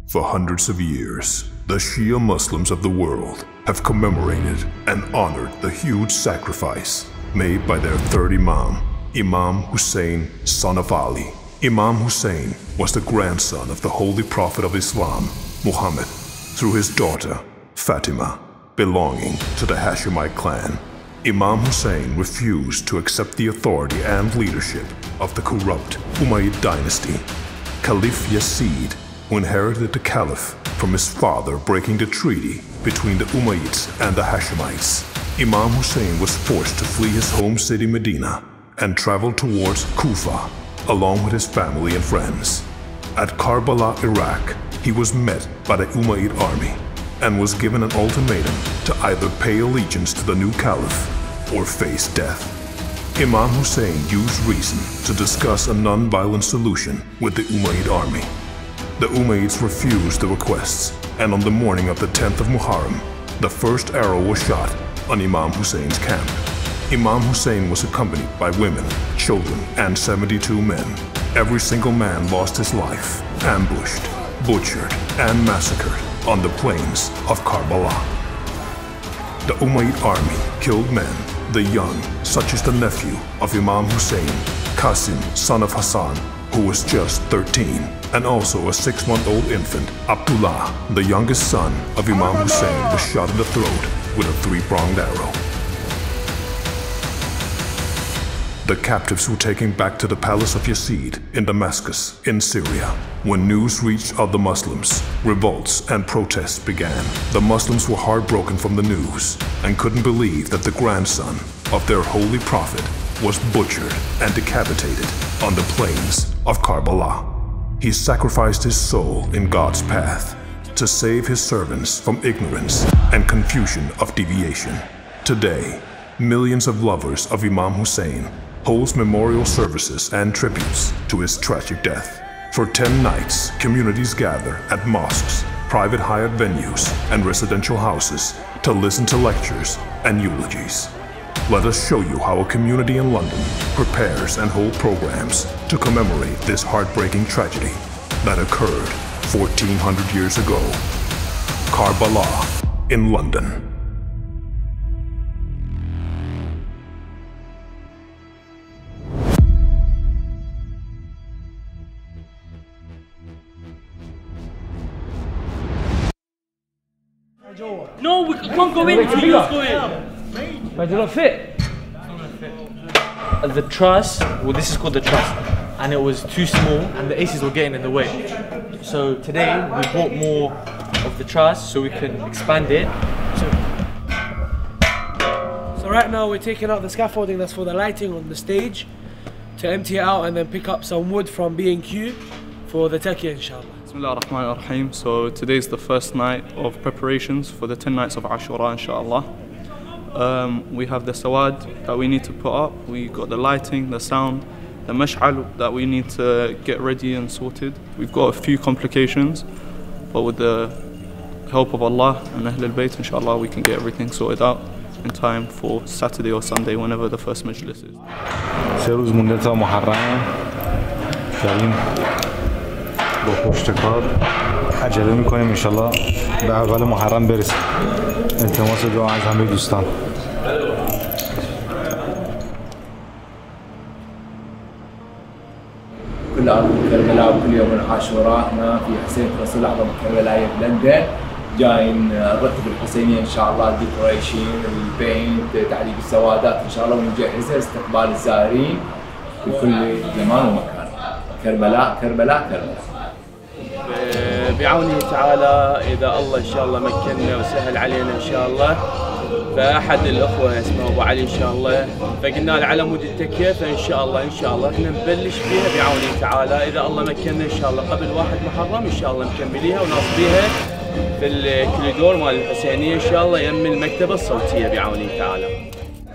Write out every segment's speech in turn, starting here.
For hundreds of years, the Shia Muslims of the world have commemorated and honored the huge sacrifice made by their third Imam, Imam Hussein, son of Ali. Imam Hussein was the grandson of the Holy Prophet of Islam, Muhammad, through his daughter, Fatima, belonging to the Hashemite clan. Imam Hussein refused to accept the authority and leadership of the corrupt Umayyad dynasty. Caliph Yazid, who inherited the Caliph from his father breaking the treaty between the Umayyads and the Hashemites, Imam Hussein was forced to flee his home city Medina and travel towards Kufa along with his family and friends. At Karbala, Iraq, he was met by the Umayyad army and was given an ultimatum to either pay allegiance to the new Caliph or face death. Imam Hussein used reason to discuss a non-violent solution with the Umayyad army. The Umayyads refused the requests, and on the morning of the 10th of Muharram, the first arrow was shot on Imam Hussein's camp. Imam Hussein was accompanied by women, children, and 72 men. Every single man lost his life, ambushed, butchered, and massacred on the plains of Karbala. The Umayyad army killed men, the young, such as the nephew of Imam Hussein, Qasim, son of Hassan, who was just 13, and also a 6-month-old infant, Abdullah, the youngest son of Imam Hussein, was shot in the throat with a 3-pronged arrow. The captives were taken back to the palace of Yazid in Damascus, in Syria. When news reached other Muslims, revolts and protests began. The Muslims were heartbroken from the news and couldn't believe that the grandson of their holy prophet was butchered and decapitated on the plains of Karbala. He sacrificed his soul in God's path to save his servants from ignorance and confusion of deviation. Today, millions of lovers of Imam Hussein holds memorial services and tributes to his tragic death. For 10 nights, communities gather at mosques, private hired venues, and residential houses to listen to lectures and eulogies. Let us show you how a community in London prepares and holds programs to commemorate this heartbreaking tragedy that occurred 1400 years ago. Karbala in London. No, we can't go in. We can't go in. Why do you not fit? The truss, well, this is called the truss, and it was too small, and the aces were getting in the way. So today we bought more of the truss so we can expand it. So right now we're taking out the scaffolding that's for the lighting on the stage to empty it out and then pick up some wood from B&Q for the taqiyya, inshallah. Bismillah ar-Rahman ar-Rahim. So today is the first night of preparations for the 10 nights of Ashura, inshallah. We have the sawad that we need to put up, we got the lighting, the sound, the mash'al that we need to get ready and sorted. We've got a few complications, but with the help of Allah and Ahl al-Bayt, inshallah, we can get everything sorted out in time for Saturday or Sunday, whenever the first majlis is. سه روز مونده تا محرم، داریم با پشتکار عجله میکنیم انشالله به اول محرم برسیم. التماس دعا از همه دوستان. كل أرض كربلاء وكل يوم عاشوراء هنا في حسين رسول أعظم كربلاء بلندن. جايين نرتب الحسينية إن شاء الله، الديكوريشن، البينت، تعليق السوادات إن شاء الله، ونجهزها لاستقبال الزائرين في كل زمان ومكان. كربلاء كربلاء كربلاء. بعونه تعالى إذا الله إن شاء الله مكننا وسهل علينا إن شاء الله، فأحد الأخوة اسمه أبو علي إن شاء الله فقلنا له على مود التكية، فإن شاء الله إحنا نبلش فيها بعونه تعالى إذا الله مكننا إن شاء الله قبل 1 محرم إن شاء الله مكمليها ونصبيها في الكوريدور مال الحسينية إن شاء الله يم المكتبة الصوتية بعونه تعالى.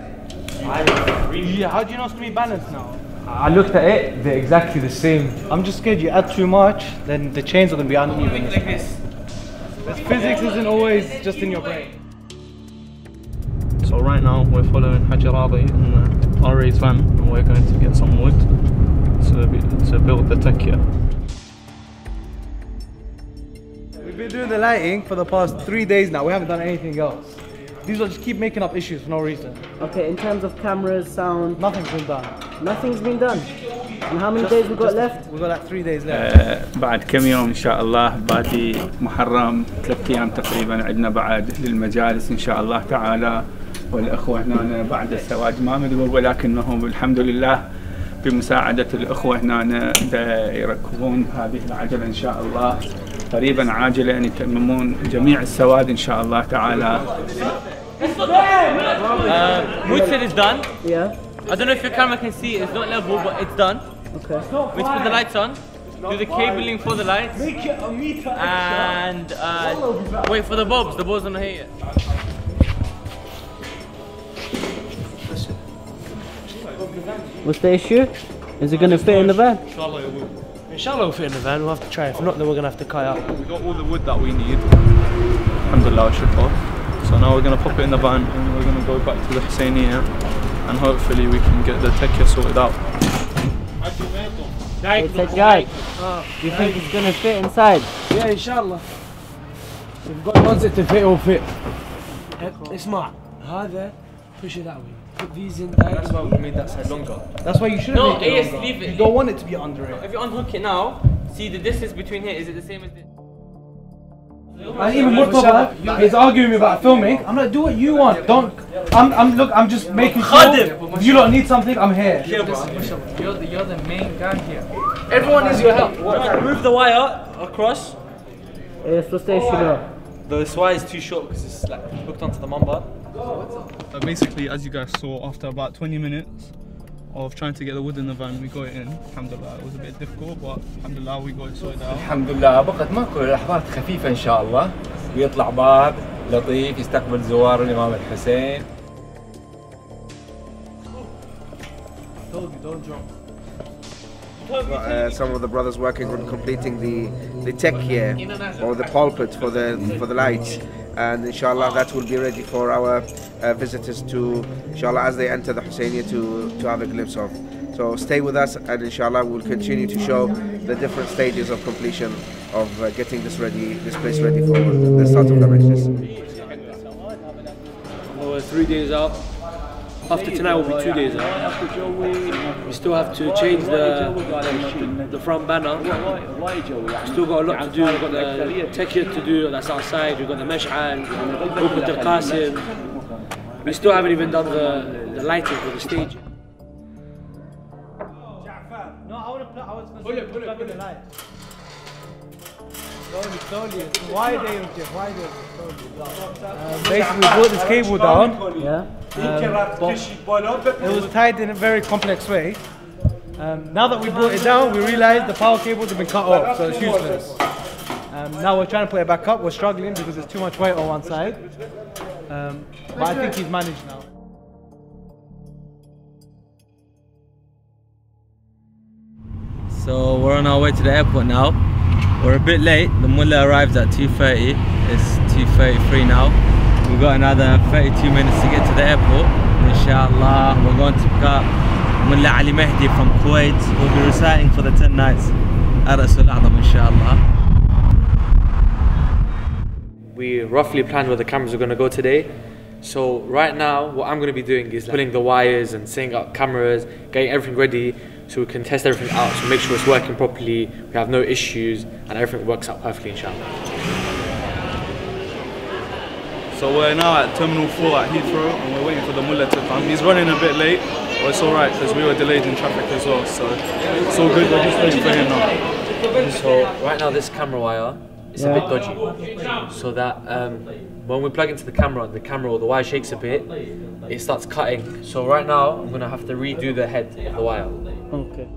How do you know it's going to be balanced now? I looked at it, they're exactly the same. I'm just scared you add too much, then the chains are going to be uneven. Like this. Physics isn't always just in your brain. So right now we're following Haji Radi in the RA's van, and we're going to get some wood to build the taqiyya. doing the lighting for the past 3 days now. We haven't done anything else. These will just keep making up issues for no reason. Okay, in terms of cameras, sound, Nothing's been done. nothing's been done. And how many days we got left? We've got like 3 days left. بعد كم يوم إن شاء الله باقي محرم 3 أيام تقريبا عندنا بعد للمجالس إن شاء الله تعالى. والأخوة هنا بعد الزواج ما مدوا ولكنهم الحمد لله بمساعدة الأخوة هنا يركبون هذه العجلة إن شاء الله قريبا عاجلا يتممون جميع السواد إن شاء الله تعالى. Mood is done. Yeah. I don't know if your camera can see it. It's not level, but it's done. Okay. We put the lights on, do the cabling for the lights, and wait for the bulbs. The bulbs are not here yet. What's the issue? Is it going to fit in the van? Inshallah it will. Inshallah we'll fit in the van, we'll have to try. If not, then we're going to have to cut out. We got all the wood that we need. Alhamdulillah, shukr. So now we're going to pop it in the van and we're going to go back to the Husseiniya and hopefully we can get the tekya sorted out. It's a guide. Do you think it's going to fit inside? Yeah, inshallah. We've got ones that to fit or fit. اسمع هذا push it that way. Put these in there. That's why we made that side longer. That's why you shouldn't No, make it yes, longer. leave it. You don't want it to be under it. If you unhook it now, see the distance between here. Is it the same as this? And even Murtaba, he's arguing about filming. I'm like, do what you want. Don't. I'm just making sure. If you don't need something, I'm here. You're the main guy here. Everyone needs your help. Move the wire across. Yes, what's the issue now? The wire is too short because it's like hooked onto the mamba. So basically, as you guys saw, after about 20 minutes of trying to get the wood in the van, we got it in. Alhamdulillah, it was a bit difficult, but alhamdulillah, we got it sorted out. الحمد لله بقت ماكو لحظات خفيفة إن شاء الله ويطلع باب لطيف يستقبل زوار الإمام الحسين. Some of the brothers working on completing the tech here or the pulpit for the lights, and inshallah that will be ready for our visitors to, inshallah, as they enter the Husseiniya to have a glimpse of. So stay with us and inshallah we'll continue to show the different stages of completion of getting this place ready for the start of the Majlis. We're 3 days out. After tonight we'll be 2 days out. We still have to change the front banner. We still got a lot to do. We've got the tekiyat to do, that's outside. We've got the mash'al, Rukn al-Qasim. We still haven't even done the lighting for the stage. No, I was going to plug in the light. Slowly. Why they basically we brought this cable down. Yeah. It was tied in a very complex way. Now that we brought it down, we realized the power cables have been cut off, so it's useless. Now we're trying to put it back up. We're struggling because there's too much weight on one side. But I think he's managed now. So we're on our way to the airport now. We're a bit late. The mullah arrives at 2:30. It's 2:33 now. We've got another 32 minutes to get to the airport. Inshallah, we're going to pick up Mullah Ali Mehdi from Kuwait. We'll be reciting for the 10 nights at Rasul A'zam, inshallah. We roughly planned where the cameras are going to go today. So right now, what I'm going to be doing is pulling the wires and setting up cameras, getting everything ready so we can test everything out, so make sure it's working properly, we have no issues, and everything works out perfectly, inshallah. So we're now at Terminal 4 at Heathrow and we're waiting for the mullah to come. He's running a bit late, but it's alright because we were delayed in traffic as well, so it's all good, we're just waiting for him now. So right now this camera wire is a bit dodgy, so that when we plug into the camera or the wire shakes a bit, it starts cutting. So right now I'm going to have to redo the head of the wire. Okay.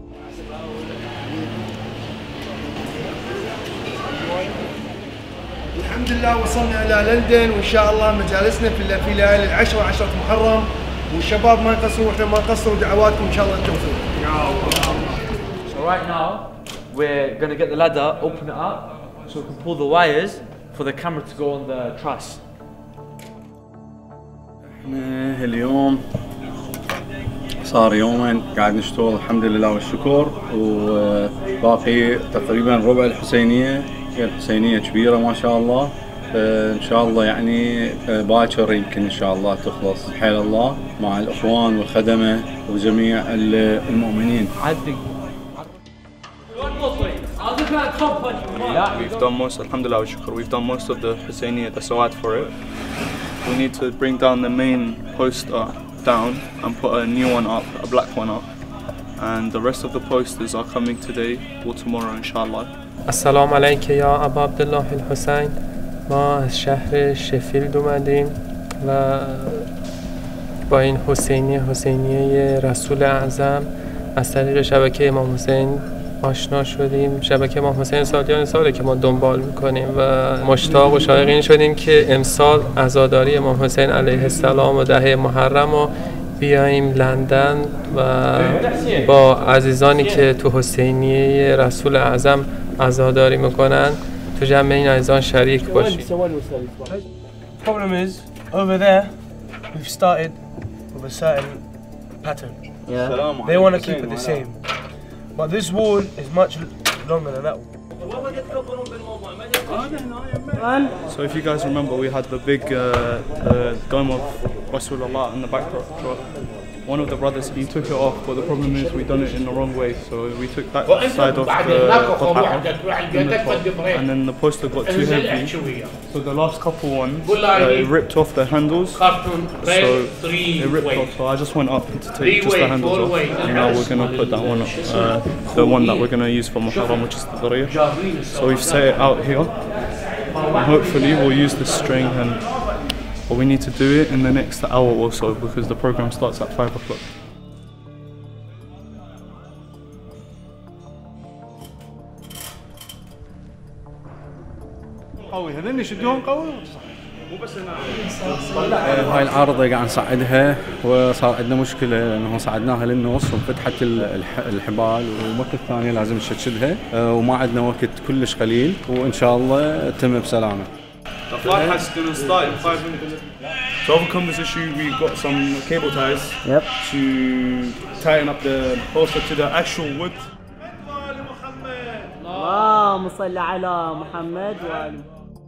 الحمد لله وصلنا إلى لندن وإن شاء الله مجالسنا في ليالي العشرة 10 محرم والشباب ما يقصروا وإحنا ما نقصر ودعواتكم إن شاء الله توفيق. So right now we're going to get the ladder, open it up so we can pull the wires for the camera to go on the truss. احنا اليوم صار يومين قاعد نشتغل الحمد لله والشكر وباقي تقريبا ربع الحسينية التحية الحسينية كبيرة ما شاء الله. إن شاء الله يعني باكر يمكن إن شاء الله تخلص بحيل الله مع الإخوان والخدمة وجميع المؤمنين. We've done most, alhamdulillah wa shukr, we've done most of the Husseiniya, the Sawad for it. We need to bring down the main poster down and put a new one up, a black one up. And the rest of the posters are coming today or tomorrow inshallah. السلام عليك يا أبا عبد الله الحسين. ما از شهر شفیلد اومدیم و با این حسینیه رسول اعظم از طریق شبکه امام حسین آشنا شدیم. شبکه امام حسین سالیان ساله که ما دنبال میکنیم و مشتاق و شایق این شدیم که امسال عزاداری امام حسین علیه السلام و 10 محرم رو بیاییم لندن و با عزیزانی که تو حسینیه رسول اعظم عزاداری میکنن تو جمع این عزیزان شریک باشیم. Problem is, over there, we've started with a certain pattern. Yeah. They want to keep it the same. But this wall is much longer than that wall. So if you guys remember, we had the big dome of Rasulullah in the backdrop. One of the brothers, he took it off, but the problem is we done it in the wrong way. So we took that side of the and then the poster got too heavy. So the last couple ones, it ripped off the handles. So it ripped off. So I just went up to take just the handles off. And now we're gonna put that one up, the one that we're gonna use for Muharram, which is the Dariyah. So we've set it out here. And hopefully we'll use the string and. But we need to do it in the next hour or so because the program starts at 5 o'clock. قوي هذول يشدوهم قوي. هاي العارضة قاعد نصعدها وصار عندنا مشكلة لأنه صعدناها للنص وفتحت الحبال والمرة الثانية لازم نشدها وما عندنا وقت كلش قليل وإن شاء الله تتم بسلامة. The flight has going to start in 5 minutes. To overcome this issue, we got some cable ties to tighten up the poster to the actual wood. اللهم صل على محمد وآل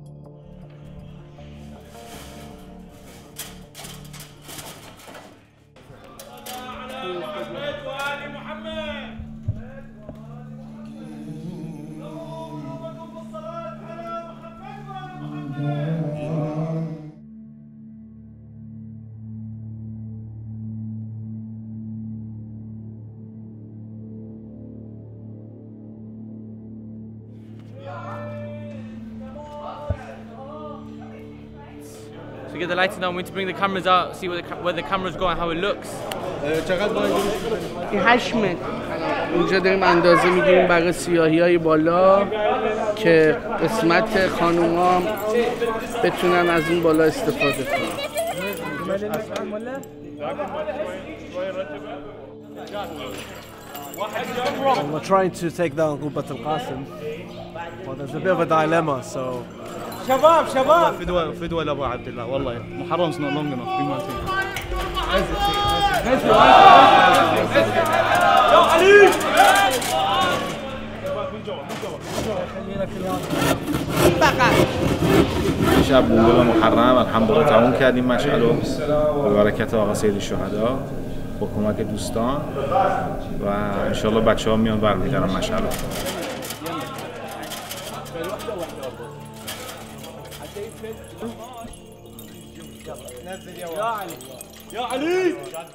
So we get the lighting now, we need to bring the cameras out, see where the cameras go and how it looks. این 8 متر اینجا داریم اندازه میگیریم برای سیاهی‌های بالا که قسمت خانوما بتونن از این بالا استفاده کنن. We're trying to take down Qubat al-Qasim, but there's a bit of a dilemma, so... شباب فدوى لأبو عبد الله والله محرم's not long enough be my team. شب نقول محرم الحمد لله تموم کردیم مشعل و برکت آقا سید الشهدا با کمک دوستان و ان شاء الله بچه‌ها میان برمی‌دارن مشعل. يا علي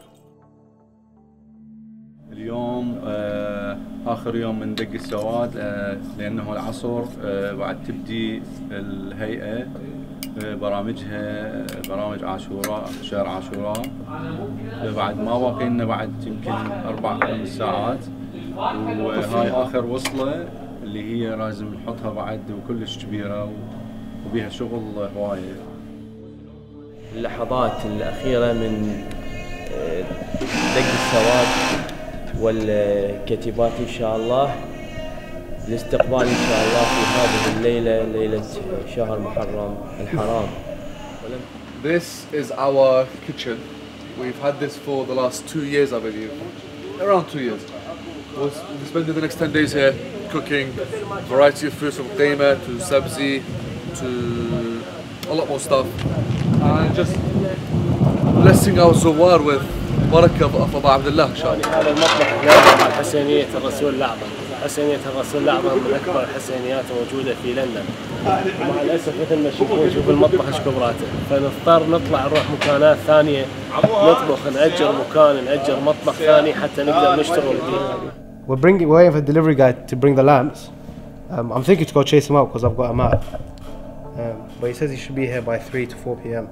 اليوم آخر يوم من دق السواد لأنه العصر بعد تبدي الهيئة برامجها برامج عاشوراء شهر عاشوراء بعد ما باقي لنا بعد يمكن 4-5 ساعات وهاي آخر وصلة اللي هي لازم نحطها بعد وكلش كبيرة وبيها شغل هواية. اللحظات الأخيرة من دق السواد والكتيبات إن شاء الله الاستقبال إن شاء الله في هذه الليلة ليلة شهر محرم الحرام. This is our kitchen. We've had this for the last 2 years, I believe. Around 2 years. we'll be spending the next 10 days here cooking variety of foods from qeema to sabzi to a lot more stuff, and just blessing our zawar with barakah of Abu Abdullah إن شاء الله. هذا المطبخ يرفع حسينية الرسول الأعظم. حسينية الرسول الأعظم من أكبر الحسينيات موجودة في لندن. ومع الأسف مثل ما تشوفون شوف المطبخ ايش كبراته، فنضطر نطلع نروح مكانات ثانية نطبخ، نأجر مكان، نأجر مطبخ ثاني حتى نقدر نشتغل فيه. We're waiting for the delivery guy to bring the lamps. I'm thinking to go chase him out because I've got a map. But he says he should be here by 3 to 4 p.m.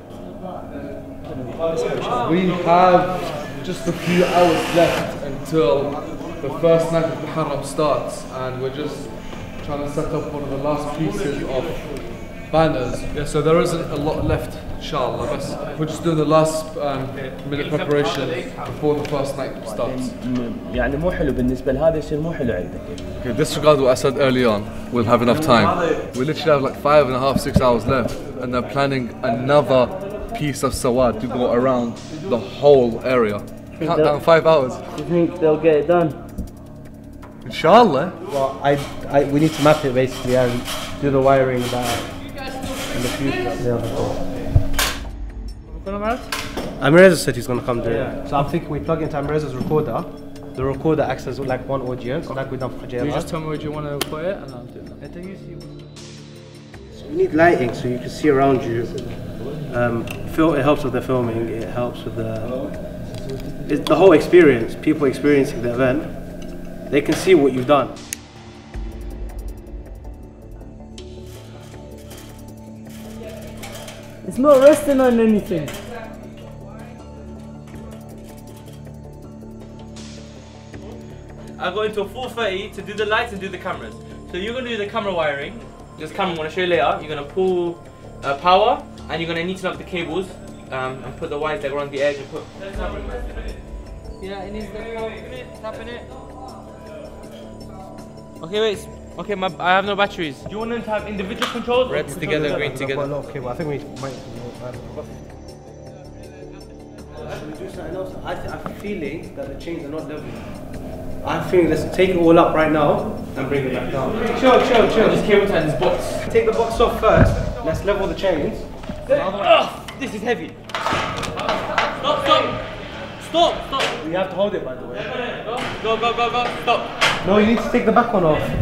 We have just a few hours left until the first night of Muharram starts, and we're just trying to set up one of the last pieces of banners. Yeah, so there isn't a lot left, inshallah, but we're just doing the last minute preparation before the first night starts. يعني مو حلو بالنسبة لهذا الشيء، مو حلو عندك. Okay, disregard what I said early on. We'll have enough time. We literally have like 5.5, 6 hours left, and they're planning another piece of sawad to go around the whole area. Countdown 5 hours. Do you think they'll get it done? Inshallah. Well, we need to map it basically and do the wiring that in the future. Amireza said he's going to come do it. So I'm thinking we plug into Amireza's recorder. The recorder acts as like one audience, like we've done for Jayla. You just tell me where you want to put it and I'll do that. So you need lighting so you can see around you. It helps with the filming, it helps with the whole experience, people experiencing the event. They can see what you've done. It's not resting on anything. I go into a 4:30 to do the lights and do the cameras. So you're going to do the camera wiring. This camera I'm going to show you later. You're going to pull power, and you're going to neaten up the cables and put the wires that go around the edge and put. Yeah, it needs the tapping it. Okay, wait. Okay, I have no batteries. Do you want them to have individual controls? Reds together, green together. Okay, well, I think we might. Should we do something else? I'm feeling that the chains are not level. I'm feeling let's take it all up right now and bring it back down. Chill. Just cable tie this box. Take the box off first. Let's level the chains. This is heavy. Stop. You have to hold it, by the way. Go. Stop. No, you need to take the back one off.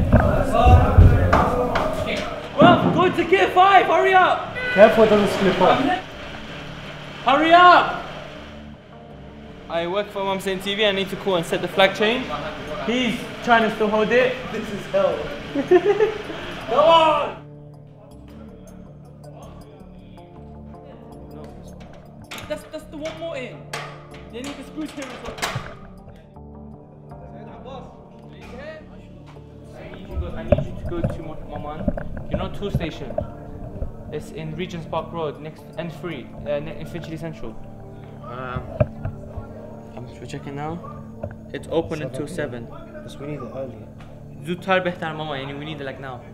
Well, go to gear 5. Hurry up. Careful, it doesn't slip off. Hurry up. I work for Imam Hussein TV. I need to call and set the flag chain. He's trying to still hold it. This is hell. Go on. That's the one more in. They need the screws here as well. I need you to go to Maman. You're not 2 station. It's in Regent's Park Road, next N3, Finchley Central. We're checking now. It's open until 7. Because we need it early. زودتر بهتر ماما يعني we need it like now.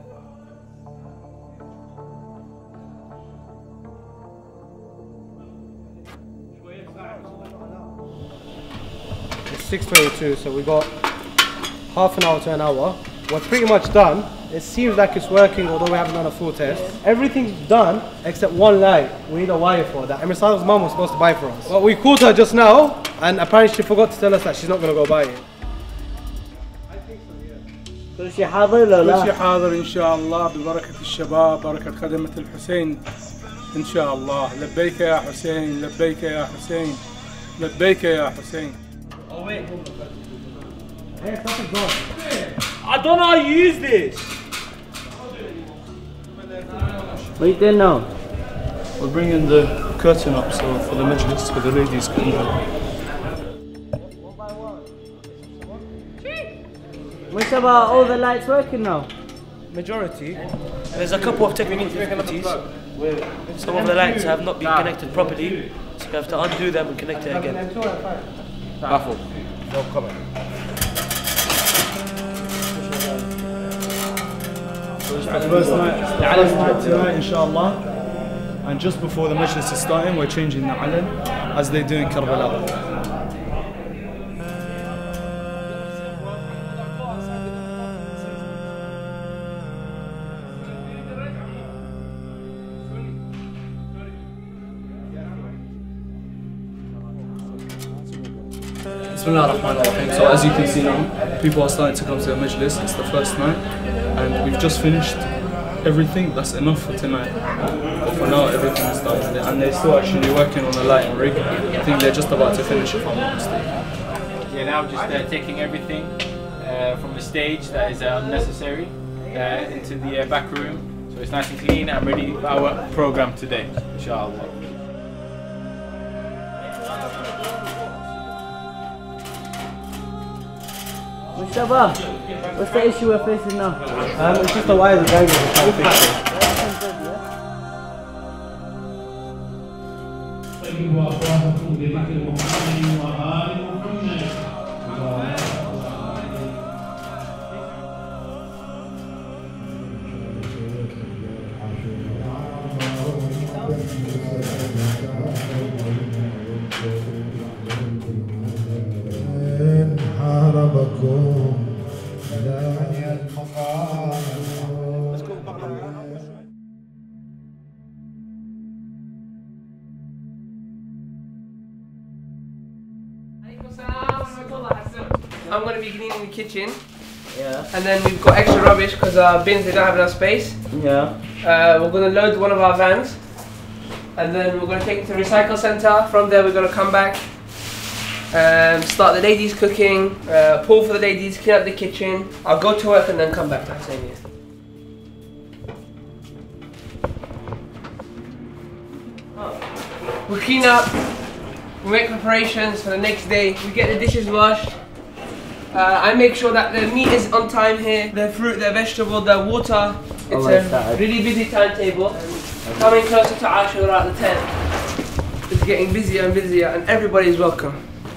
It's 6:22, so we got half an hour to an hour. We're pretty much done. It seems like it's working, although we haven't done a full test. Everything's done except one light. We need a wire for that. Emir Salah's mum was supposed to buy for us. But we called her just now, and apparently she forgot to tell us that she's not going to go buy it. كل شيء حاضر ولا لا؟ كل شيء حاضر إن شاء الله ببركة الشباب، بركة خدمة الحسين إن شاء الله. لبيك يا حسين، لبيك يا حسين، لبيك يا حسين. Oh wait. Hey, something's gone. I don't know how you use this. What are you doing now? We're bringing the curtain up so for the majlis, for the ladies can What about all the lights working now? Majority. There's a couple of technical difficulties where some of the lights have not been connected properly, so you have to undo them and connect it again. Baffled. No comment. First night tonight, inshallah. And just before the majlis is starting, we're changing the alan as they do in Karbala. Bismillah ar-Rahman ar-Rahim. So as you can see now, people are starting to come to the majlis. It's the first night and we've just finished everything. That's enough for tonight. But for now everything is done and they're still actually working on the lighting rig. I think they're just about to finish if I'm not mistaken. Yeah, now just taking everything from the stage that is unnecessary into the back room. So it's nice and clean and ready for our program today, inshallah. Mustafa, what's the issue we're facing now? It's just the wires are going to try to fix it. I'm going to be cleaning the kitchen. Yeah. And then we've got extra rubbish because our bins, they don't have enough space. Yeah. We're going to load one of our vans. And then we're going to take it to the recycle centre. From there we're going to come back. Start the ladies cooking. Pour for the ladies, clean up the kitchen. I'll go to work and then come back to Hussein. We clean up. We make preparations for the next day. We get the dishes washed. I make sure that the meat is on time here, the fruit, the vegetable, the water. It's a really busy timetable. Coming closer to Ashura, the 10th. It's getting busier and busier and everybody's welcome.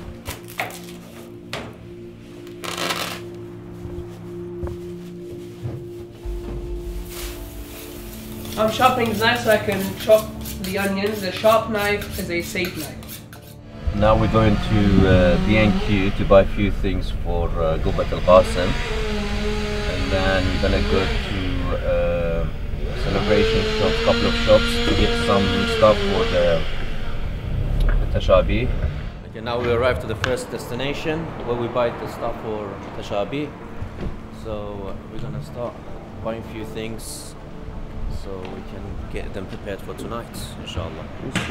I'm sharpening the knife so I can chop the onions. The sharp knife is a safe knife. Now we're going to B&Q to buy a few things for Gubat Al Qasim, and then we're gonna go to celebration shops, couple of shops to get some stuff for the Tashabi. Okay, now we arrived to the first destination where we buy the stuff for Tashabi. So we're gonna start buying a few things so we can get them prepared for tonight, inshallah.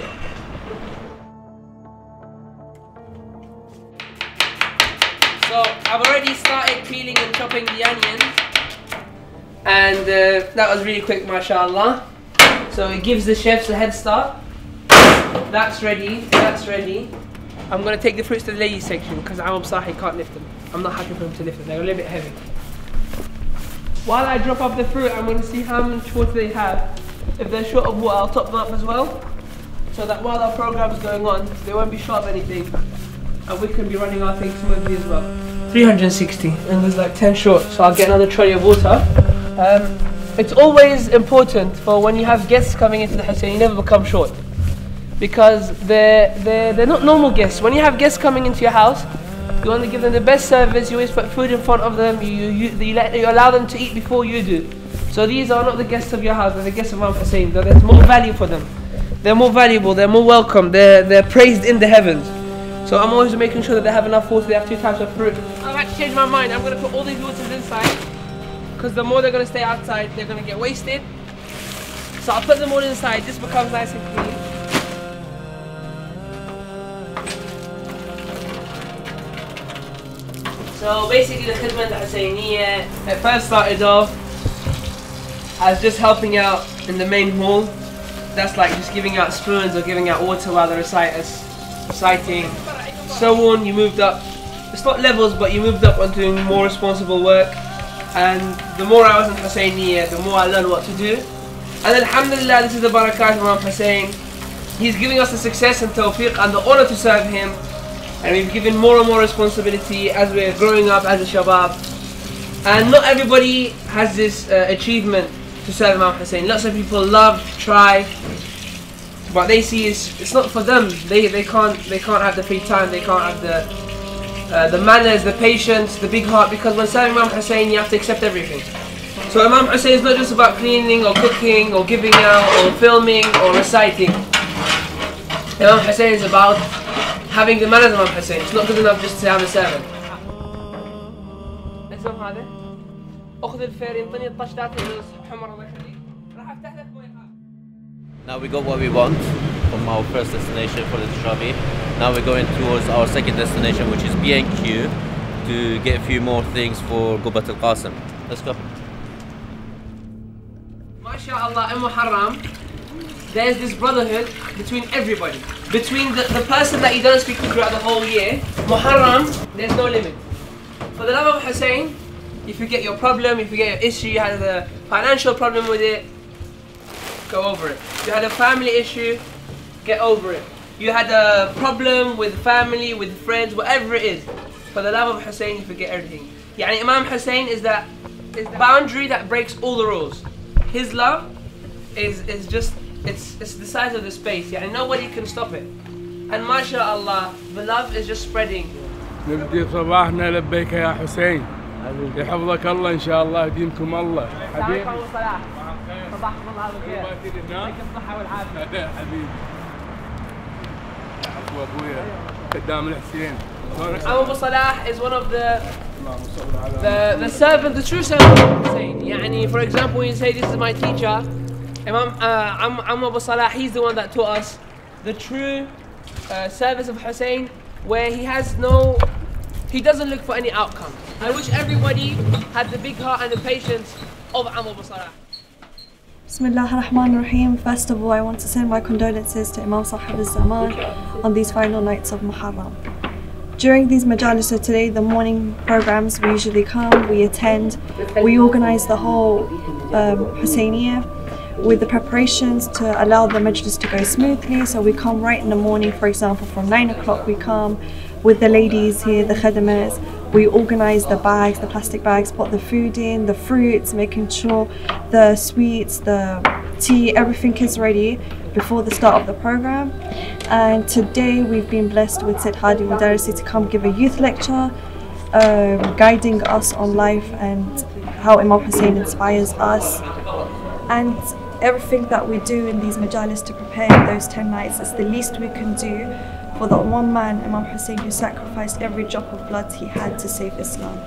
So I've already started peeling and chopping the onions, and that was really quick, mashallah. So it gives the chefs a head start. That's ready, that's ready. I'm going to take the fruits to the ladies section because Imam Sahi can't lift them. I'm not happy for him to lift them, they're a little bit heavy. While I drop off the fruit, I'm going to see how much water they have. If they're short of water, I'll top them up as well, so that while our program is going on, they won't be short of anything. And we can be running our things smoothly as well. 360, and there's like 10 short, so I'll get another trolley of water. It's always important for when you have guests coming into the Hussein, you never become short. Because they're not normal guests. When you have guests coming into your house, you want to give them the best service, you always put food in front of them, you allow them to eat before you do. So these are not the guests of your house, they're the guests of Imam Hussein. There's more value for them. They're more valuable, they're more welcome, they're praised in the heavens. So I'm always making sure that they have enough water, they have 2 types of fruit. I've had to change my mind, I'm going to put all these waters inside, because the more they're going to stay outside, they're going to get wasted. So I'll put them all inside, this becomes nice and clean. So basically the khidmat al-Husseiniyyah, it first started off as just helping out in the main hall. That's like just giving out spoons or giving out water while the reciters reciting. So on, you moved up, it's not levels, but you moved up on doing more responsible work. And the more I was in Husseiniyyah, the more I learned what to do. And alhamdulillah, this is the barakat of Imam Hussein. He's giving us the success and tawfiq and the honor to serve him. And we've given more and more responsibility as we're growing up as a shabab. And not everybody has this achievement to serve Imam Hussein. Lots of people love, try, but they see it's not for them. They can't have the free time. They can't have the manners, the patience, the big heart. Because when serving Imam Hussein, you have to accept everything. So Imam Hussein is not just about cleaning or cooking or giving out or filming or reciting. Imam Hussein is about having the manners of Imam Hussein. It's not good enough just to have a servant. اسمع هذا. أخذ الفير انطني الطشتات الحمر الله يخليك. راح أفتح لك مويه. Now we got what we want from our first destination for the Tashabi. Now we're going towards our second destination, which is B&Q, to get a few more things for Gubat al-Qasim. Let's go. MashaAllah, in Muharram, there's this brotherhood between everybody. Between the person that you don't speak to throughout the whole year. Muharram, there's no limit. For the love of Hussein, you forget your problem, you forget your issue, you had a financial problem with it, go over it. You had a family issue, get over it. You had a problem with family, with friends, whatever it is. For the love of Hussein, you forget everything. Yani Imam Hussein is the boundary that breaks all the rules. His love is just, it's the size of the space. Yani nobody can stop it. And mashallah, the love is just spreading. نبدي صباحنا لبيك يا حسين. يحفظك الله إن شاء الله يديمكم الله. حبيبي. صباحكم الله بالخير. يعطيك الصحة والعافية. حبيبي. عفو أبويا. قدام الحسين. Imam Salah is one of the servant, the true servant of Hussein. Yani, for example, when you say this is my teacher, Imam Abu Salah, he's the one that taught us the true service of Hussein, where he doesn't look for any outcome. I wish everybody had the big heart and the patience of Abu Salah. Bismillah ar-Rahman ar-Rahim. First of all, I want to send my condolences to Imam Sahib al-Zaman on these final nights of Muharram. During these majalis of today, the morning programs, we usually come, we attend, we organize the whole Husseiniya with the preparations to allow the majlis to go smoothly. So we come right in the morning, for example, from 9 o'clock we come with the ladies here, the khadamas. We organize the bags, the plastic bags, put the food in, the fruits, making sure the sweets, the tea, everything is ready before the start of the program. And today we've been blessed with Sayyid Hadi Mudarrisi to come give a youth lecture, guiding us on life and how Imam Hussein inspires us. And everything that we do in these majalis to prepare those 10 nights is the least we can do for that one man, Imam Hussein, who sacrificed every drop of blood he had to save Islam.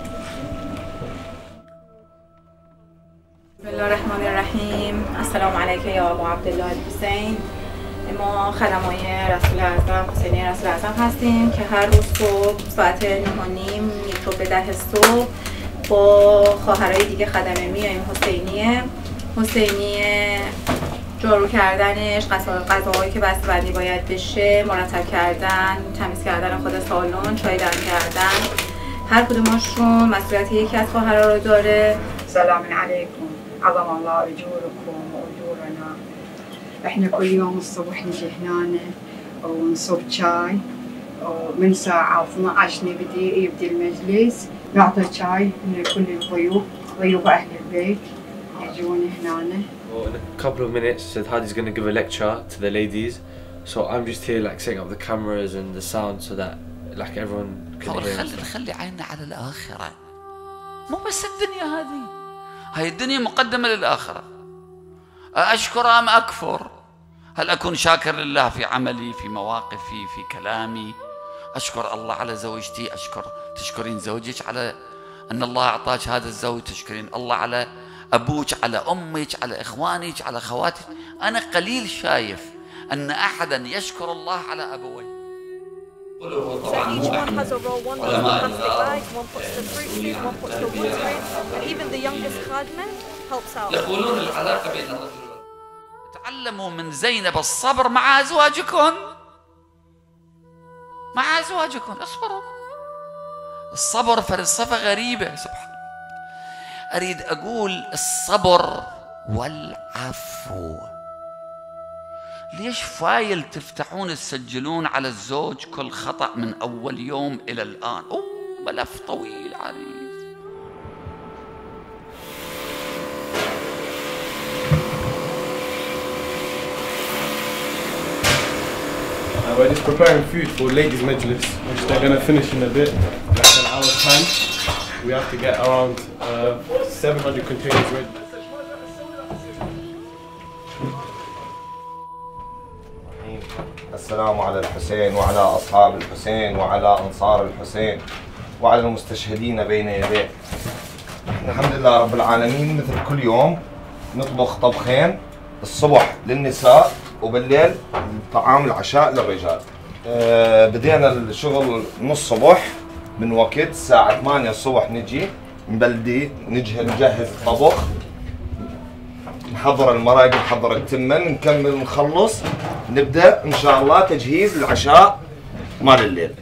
Bismillahirrahmanirrahim. Assalamu alaikum ya Abu Abdullah Al Hussein. ما خدمای رسول اعظم حسینی رسول اعظم هستیم که هر روز صبح ساعت 9:30 تا به 10 صبح با خواهرای دیگه خدمه میایم حسینی جارو کردنش، غذاهایی که بسته‌بندی باید بشه، مرتب کردن، تمیز کردن خود سالن، چای دم کردن. هر کدومشون مسئولیت یکی از خواهرها رو داره. سلام علیکم. عظم الله اجوركم واجورنا. احنا كل يوم الصبح نجي هنا ونصب شاي ومن ساعة 12 يبدي المجلس، نعطي شاي لكل الضيوف، ضيوف أهل البيت يجون هنا. In a couple of minutes, Sayyid Hadi's going to give a lecture to the ladies, so I'm just here like setting up the cameras and the sound so that like everyone can hear. خلي عيننا على الآخرة، مو بس الدنيا هاي الدنيا مقدمة للآخرة. أشكر أم أكفر؟ هل أكون شاكر لله في عملي، في مواقفي، في كلامي؟ أشكر الله على زوجتي، تشكرين زوجك على أن الله أعطاك هذا الزوج، تشكرين الله على أبوك، على أمك، على إخوانك، على خواتك. أنا قليل شايف أن أحدا يشكر الله على أبويه. So each one has a role, one puts the plastic bags, one puts the fruit in, one puts the water in, and even the youngest khadman helps out. يقولون العلاقة بين الرجل تعلموا من زينب الصبر مع أزواجكم، مع أزواجكم اصبروا. الصبر فلسفة غريبة سبحان. أريد أقول الصبر والعفو. ليش فايل تفتحون تسجلون على الزوج كل خطأ من أول يوم إلى الآن؟ ملف طويل عريض. We're just preparing food for ladies' majlis, which they're going to finish in a bit, like an hour's time. We have to get around 700 containers ready. والسلام على الحسين وعلى أصحاب الحسين وعلى أنصار الحسين وعلى المستشهدين بين يديه. الحمد لله رب العالمين، مثل كل يوم نطبخ طبخين، الصبح للنساء وبالليل طعام العشاء للرجال. بدينا الشغل نص صبح، من وقت الساعة 8 الصبح نجي نبلدي نجهز الطبخ، نحضر المراق، نحضر التمن، نكمل نخلص، نبدأ إن شاء الله تجهيز العشاء مال الليل.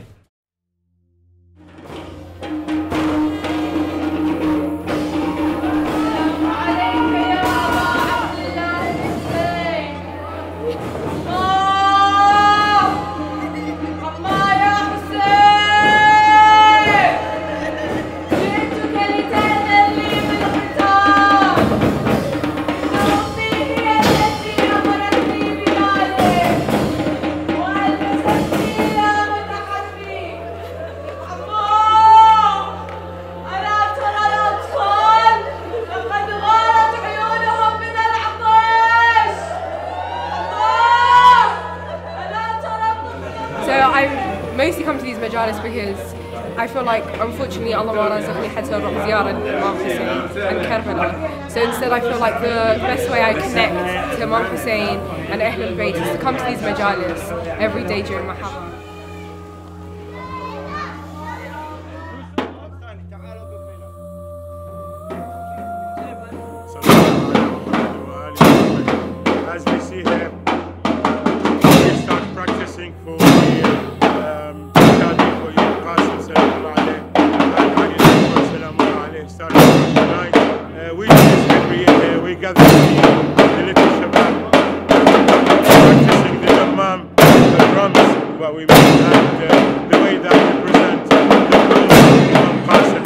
mostly come to these majalis because I feel like, unfortunately, Allah ma razaqni had to rock ziyarah Imam Hussein and Karbala. So instead I feel like the best way I connect to Imam Hussein and Ahl al-Bayt is to come to these majalis every day during Muharram. As we see here, we start practicing for the Shadi for you, Qasim Salamu Alayh, and Ali Salamu Alayh, starting from tonight. We do this every year here, we gather the little Shabab, practicing the Imam, the drums, what we mean, and the way that we present the Imam Qasim.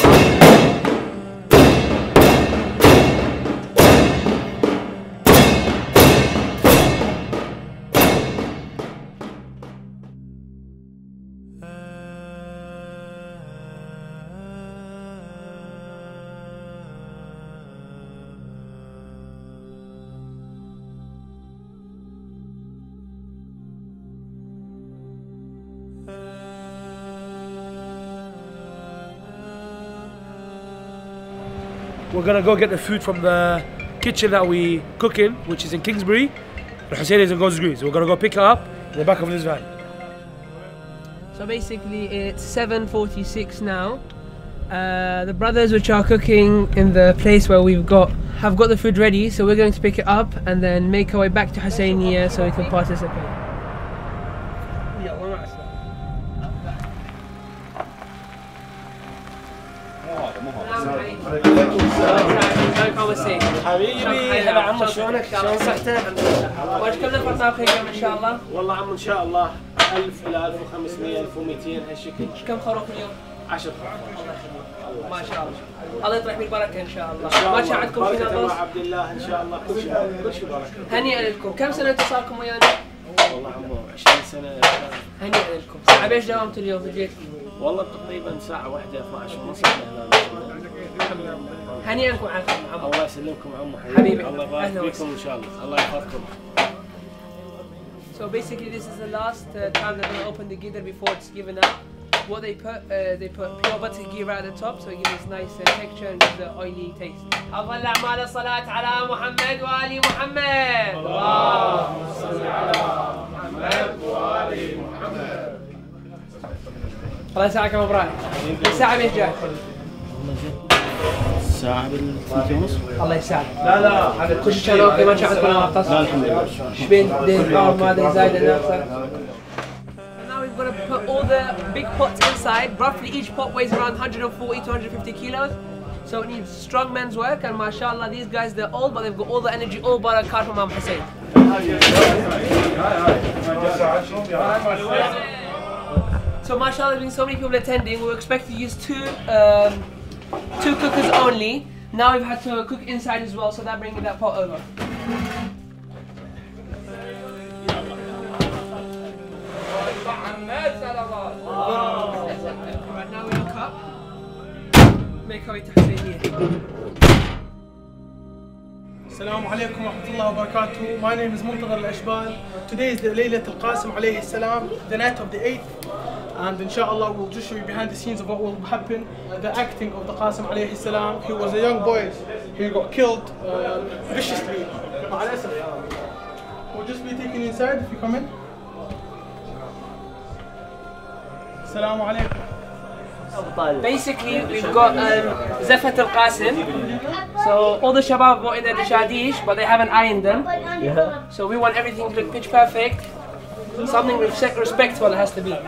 We're gonna go get the food from the kitchen that we cook in, which is in Kingsbury. Al Hussein is in God's Green, so we're gonna go pick it up in the back of this van. So basically it's 7:46 now. The brothers which are cooking in the place where have got the food ready, so we're going to pick it up and then make our way back to Husseiniyah so we can participate. حبيبي هلا عمو، شلونك؟ شلون صحتك؟ وش كم نفر طابخين اليوم ان شاء الله؟ والله عمو ان شاء الله 1000 الى 1500 1200 هالشكل. كم خروف اليوم؟ 10 خروف. ما شاء الله. الله يطرح بالبركه ان شاء الله. ان شاء الله. ما شاعدكم في نقص؟ عبد الله ان شاء الله كل شيء بركه. هنيئا لكم، كم سنه اتصالكم ويانا؟ والله عمو 20 سنه. هنيئا لكم. ساعه بيش داومتوا اليوم في البيت؟ والله تقريبا ساعه واحده 12 ونص هنا. هنيئا لكم على عمو. الله يسلمكم عمو حبيبي. الله يبارك فيكم ان شاء الله. الله يحفظكم. So basically this is the last time they're going to open the gidder before it's given up. What they put pure butter ghee right at the top so it gives this nice texture and gives the oily taste. أفضل الأعمال الصلاة على محمد وآل محمد. اللهم صل على محمد وآل محمد. الله يسعدك أبو إبراهيم. الساعة بيش جاي؟ الساعة بالثلاثة ونص. الله يسعدك. لا كل شيء اوكي ما شاء الله. لا الحمد لله. شبين دين ما ادري زايد ناقصه. Now we're going to put all the big pots inside. Roughly each pot weighs around 140 to 150 kilos. So it needs strong men's work, and mashallah these guys they're old but they've got all the energy, all barakat from Imam Hussein. So mashallah there's been so many people attending. We were expected to use two cookers only. Now we've had to cook inside as well, so they're bringing that pot over. Right now we look up. Make our way to Husseiniyah. Assalamu alaikum wa rahmatullahi wa barakatuh. My name is Muntadhar al-Ashbal. Today is the Laylat al-Qasim alayhi salam, the night of the 8th. And inshallah we'll just show you behind the scenes of what will happen. The acting of the Qasim alayhi salam. He was a young boy. He got killed viciously. We'll just be taken inside if you come in. Assalamu alaikum. Basically, we've got Zafat al-Qasim. So all the Shabab got in their Dishadish, but they haven't ironed them. Yeah. So we want everything to look pitch perfect. Something respectful it has to be.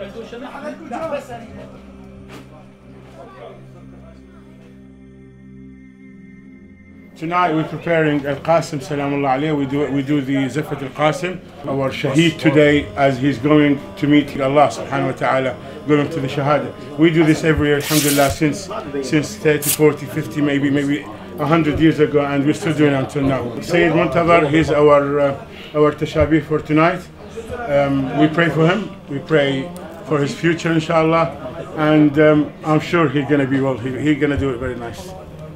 Tonight we're preparing Al Qasim Salamullah alayhi. We do the Zafat Al Qasim, our Shaheed today, as he's going to meet Allah subhanahu wa ta'ala, going to the Shahada. We do this every year, alhamdulillah, since 30, 40, 50, maybe 100 years ago, and we're still doing it until now. Sayyid Muntadhar, he's our Tashabih for tonight. We pray for him, we pray for his future inshallah, and I'm sure he's going to be well, he's going to do it very nice.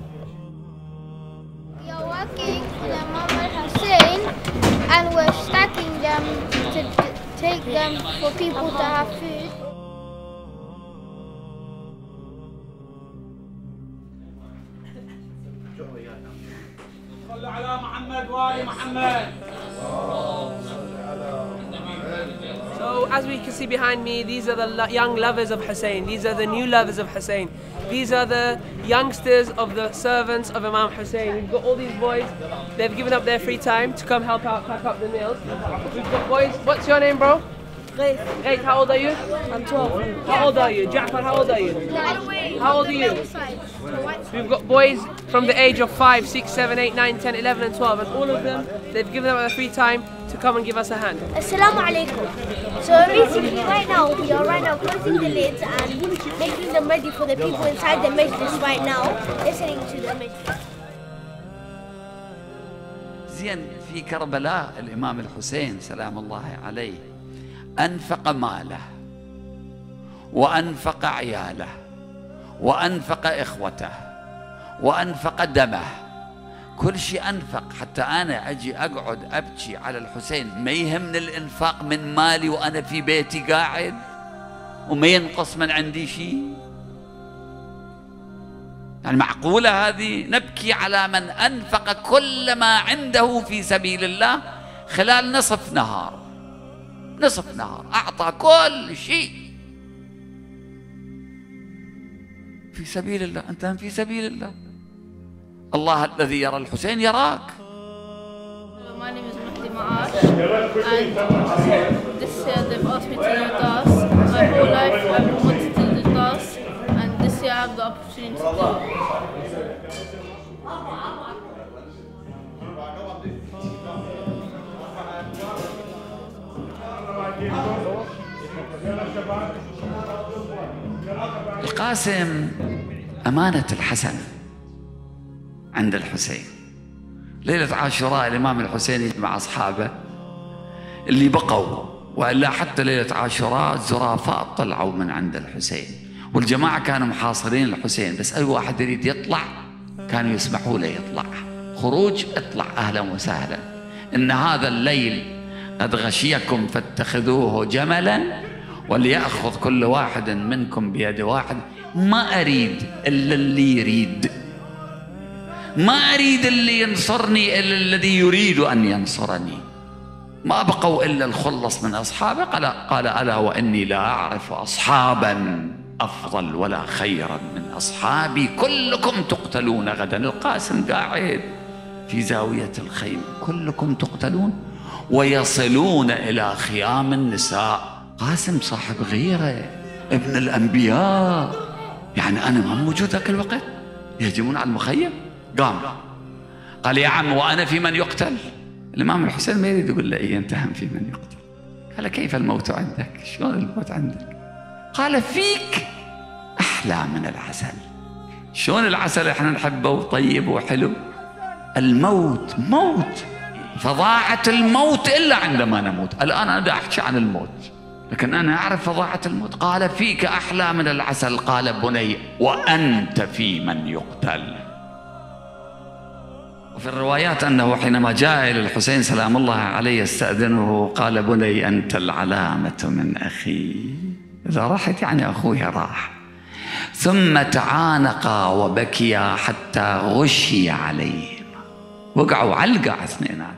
Imam Al Hussein, and we're stacking them to take them for people to have food. So as we can see behind me, these are the young lovers of Hussein. These are the new lovers of Hussein. These are the youngsters of the servants of Imam Hussein. We've got all these boys. They've given up their free time to come help out, pack up the meals. We've got boys. What's your name, bro? Great. How old are you? I'm 12. How old are you? Ja'far, how old are you? 9. How old are you? We've got boys from the age of 5, 6, 7, 8, 9, 10, 11 and 12, and all of them, they've given up their free time to come and give us a hand. Assalamu alaikum. So basically right now, we are closing the lids and making them ready for the people inside the majlis right now, listening to the majlis. زين في كربلاء الإمام الحسين سلام الله عليه أنفق ماله وأنفق عياله وأنفق إخوته وأنفق دمه، كل شيء أنفق. حتى أنا أجي أقعد أبكي على الحسين، ما يهمني الإنفاق من مالي وأنا في بيتي قاعد وما ينقص من عندي شيء. يعني معقولة هذه؟ نبكي على من أنفق كل ما عنده في سبيل الله خلال نصف نهار، أعطى كل شيء في سبيل الله. أنت في سبيل الله. الله الذي يرى الحسين يراك. My name is Ma'ash, and this year they've asked me to do das. My whole life I've wanted to do das, and this year I have the opportunity to do القاسم أمانة الحسن عند الحسين. ليلة عاشوراء الإمام الحسين مع أصحابه اللي بقوا، وإلا حتى ليلة عاشوراء الزرافاء طلعوا من عند الحسين، والجماعة كانوا محاصرين الحسين، بس أي واحد يريد يطلع كانوا يسمحوا له يطلع. خروج اطلع أهلا وسهلا. إن هذا الليل قد غشيكم فاتخذوه جملا وليأخذ كل واحد منكم بيد واحد. ما أريد إلا اللي يريد، ما أريد اللي ينصرني إلا الذي يريد أن ينصرني. ما بقوا إلا الخلص من أصحابه. قال ألا وإني لا أعرف أصحابا أفضل ولا خيرا من أصحابي، كلكم تقتلون غدا. القاسم قاعد في زاوية الخيمة، كلكم تقتلون ويصلون إلى خيام النساء. قاسم صاحب غيرة، ابن الأنبياء، يعني أنا ما موجود ذاك الوقت، يهجمون على المخيم. قام قال يا عم وأنا في من يقتل؟ الإمام الحسين ما يريد يقول له إيه أنت هم في من يقتل. قال كيف الموت عندك؟ شلون الموت عندك؟ قال فيك أحلى من العسل. شلون العسل احنا نحبه وطيب وحلو؟ الموت موت، فظاعة الموت إلا عندما نموت. الآن أنا أحكي عن الموت، لكن أنا أعرف فظاعة الموت. قال فيك أحلى من العسل. قال بني وأنت في من يقتل. وفي الروايات أنه حينما جاء إلى الحسين سلام الله عليه استأذنه قال بني أنت العلامة من أخي، إذا راحت يعني أخوي راح. ثم تعانقا وبكيا حتى غشي عليهما، وقعوا علقة اثنينات.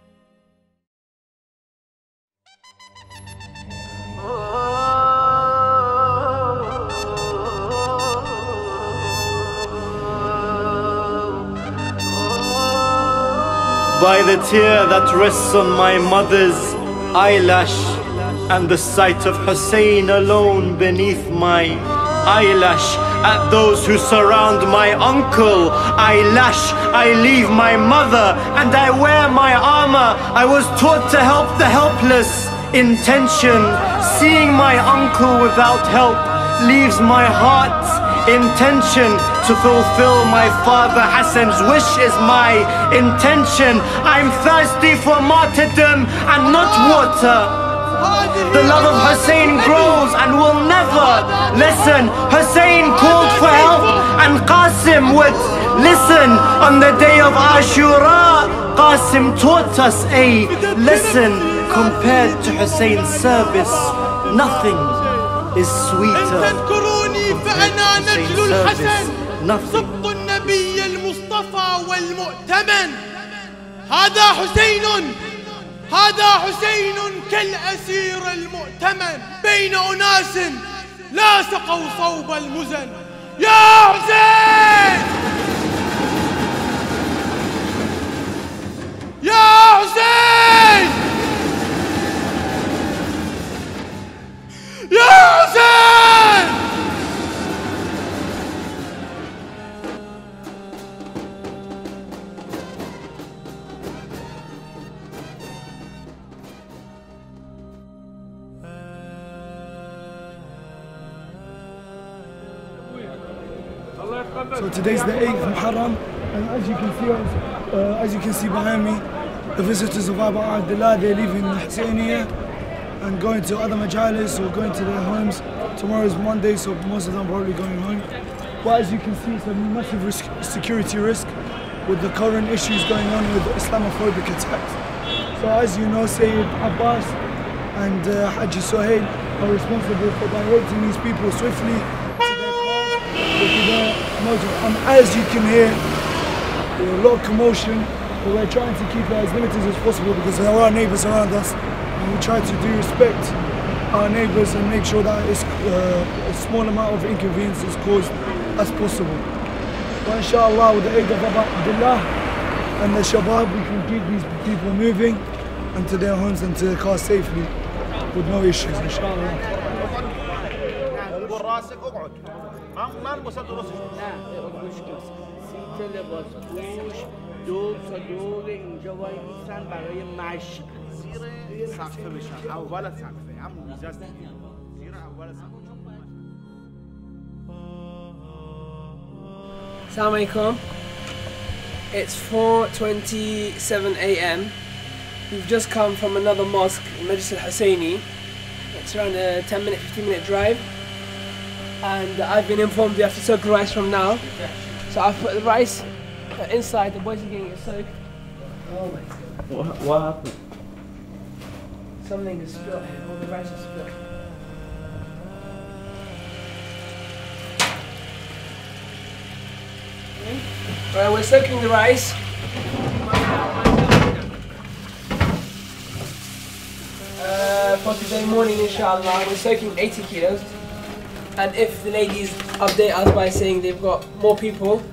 By the tear that rests on my mother's eyelash, and the sight of Hussein alone beneath my eyelash, at those who surround my uncle, I lash, I leave my mother, and I wear my armor. I was taught to help the helpless. Intention, seeing my uncle without help, leaves my heart. Intention to fulfill my father Hassan's wish is my intention. I'm thirsty for martyrdom and not water. The love of Hussein grows and will never listen. Hussein called for help and Qasim would listen. On the day of Ashura, Qasim taught us a lesson. Compared to Hussein's service, nothing is sweeter. فأنا نجل الحسن سبط النبي المصطفى والمؤتمن. هذا حسين كالأسير المؤتمن بين أناس لاصقوا صوب المزن. يا حسين يا حسين يا حسين. So today's the 8th Muharram, and as you can see behind me, the visitors of Abu Abdullah, they're leaving the Husseiniyah and going to other majalis or going to their homes. Tomorrow is Monday, so most of them are probably going home. But as you can see, it's a massive security risk with the current issues going on with Islamophobic attacks. So as you know, Sayyid Abbas and Haji Sohail are responsible for directing these people swiftly to their motor. As you can hear, there's a lot of commotion, but we're trying to keep it as limited as possible because there are neighbours around us, and we try to do respect our neighbours and make sure that it's a small amount of inconvenience is caused as possible. But inshallah, with the aid of Abu Abdullah and the Shabab, we can keep these people moving and to their homes and to their cars safely with no issues, inshallah. ما المسد راسش نه مشکل سیت لباس پوش دو تا دور اینجا وای میسن برای مشق زیر سقفه بشن اول سقفه همون میزه است زیر اول سقفه. Assalamu alaikum. It's 4:27 AM. We've just come from another mosque, Majlis Al Husseini. It's around a 10-minute, 15-minute drive. And I've been informed we have to soak the rice from now. So I've put the rice inside, the boys are getting it soaked. Oh my god. What happened? Something is spilled here, all the rice is spilled. Right, we're soaking the rice. For today morning, inshallah, we're soaking 80 kilos. And if the ladies update us by saying they've got more people,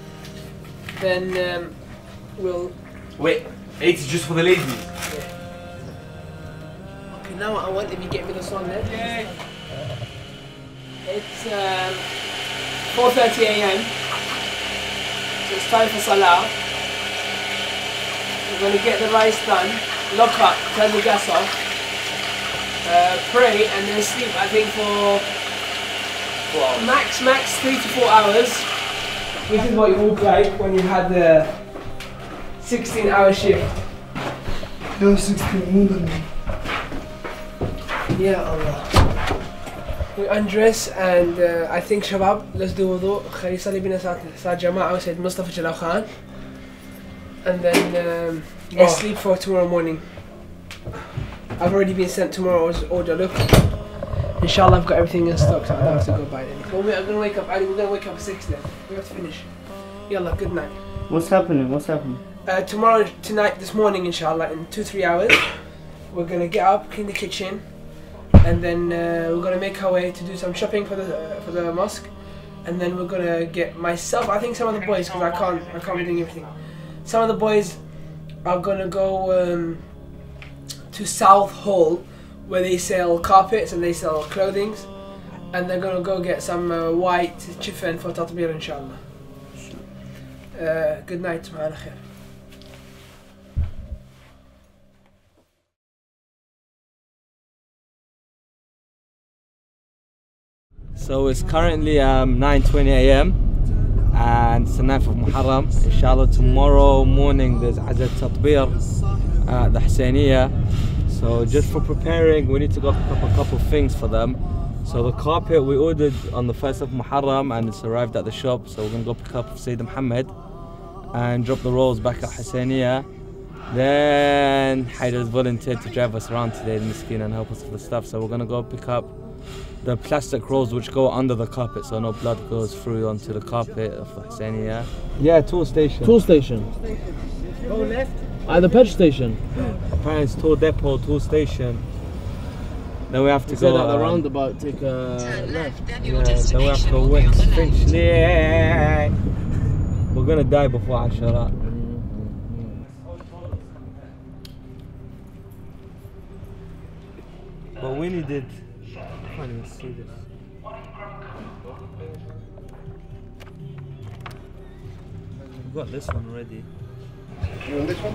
then we'll... Wait, 80 just for the ladies? Yeah. Okay, now I want, let me get me the song then. Yeah. It's 4:30 AM. So it's time for Salah. We're going to get the rice done, lock up, turn the gas off, pray and then sleep, I think for max 3 to 4 hours. This is what you look like when you had the 16-hour shift. You're 16 more than me. Yeah, Allah. We undress and I think Shabab, let's do wudu. Khali Salih bin Sa Jama'a Sayyid Mustafa Jalal Khan. and then get sleep for tomorrow morning. I've already been sent tomorrow's order. Look, inshallah, I've got everything in stock, so I don't have to go buy it. But I'm gonna wake up. We're gonna wake up at 6 then. We have to finish. Yallah, good night. What's happening? What's happening? Tonight, this morning, inshallah, in 2-3 hours, we're gonna get up, clean the kitchen, and then we're gonna make our way to do some shopping for the mosque, and then we're gonna get myself. I think some of the boys, because I can't be doing everything. Some of the boys are gonna go to South Hall, where they sell carpets and they sell clothing, and they're gonna go get some white chiffon for tatbir, inshallah. Good night, subhanallah khair. So it's currently 9:20 AM and it's the 9th of Muharram. Inshallah tomorrow morning there's Azad Tatbir at the Husseiniyah. So just for preparing, we need to go pick up a couple of things for them. So the carpet we ordered on the 1st of Muharram and it's arrived at the shop. So we're gonna go pick up Sayyid Muhammad and drop the rolls back at Husseiniyah. Then Haider's volunteered to drive us around today in Miskeen and help us with the stuff. So we're gonna go pick up the plastic rolls which go under the carpet so no blood goes through onto the carpet of the Husseiniyah. Yeah, tool station. Tool station. Go left. At the petrol station. Apparently it's tool depot, tool station. Then we have to go at the roundabout, take a left. Yeah, then we have to go west. We're gonna die before Ashura. But we needed. I can't even see this. We've got this one already. You want this one?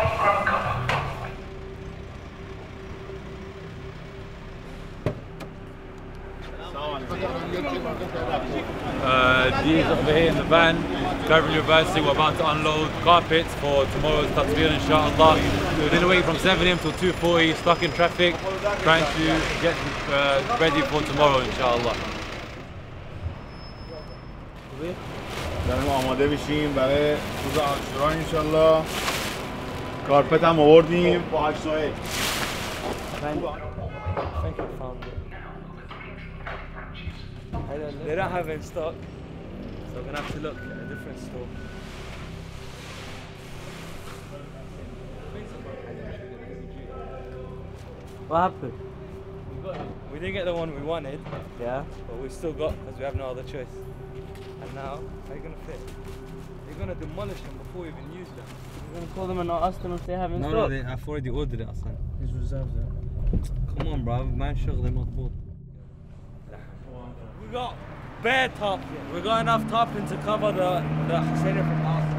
These over here in the van, Karbala University, we're about to unload carpets for tomorrow's tatbir, inshallah. So we're going to wait from 7 AM till 2:40, stuck in traffic, trying to get ready for tomorrow, inshallah. داریم آماده بشیم برای روز عاشورا انشالله. کارپت هم آوردیم با اجزای. They don't have it in stock, so we're gonna have to look at a different store. What happened? We didn't get the one we wanted. Yeah. But we still got because we have no other choice. And now, how are you gonna fit? You're gonna demolish them before we even use them. You're gonna call them and ask them if they have in stock? No, I've already ordered it, Hassan. He's reserved it. Come on, bro. Man, شغلي مضبوط. We got bare tarpaulin. We got enough tarpaulin to cover the Husseiniyah from outside.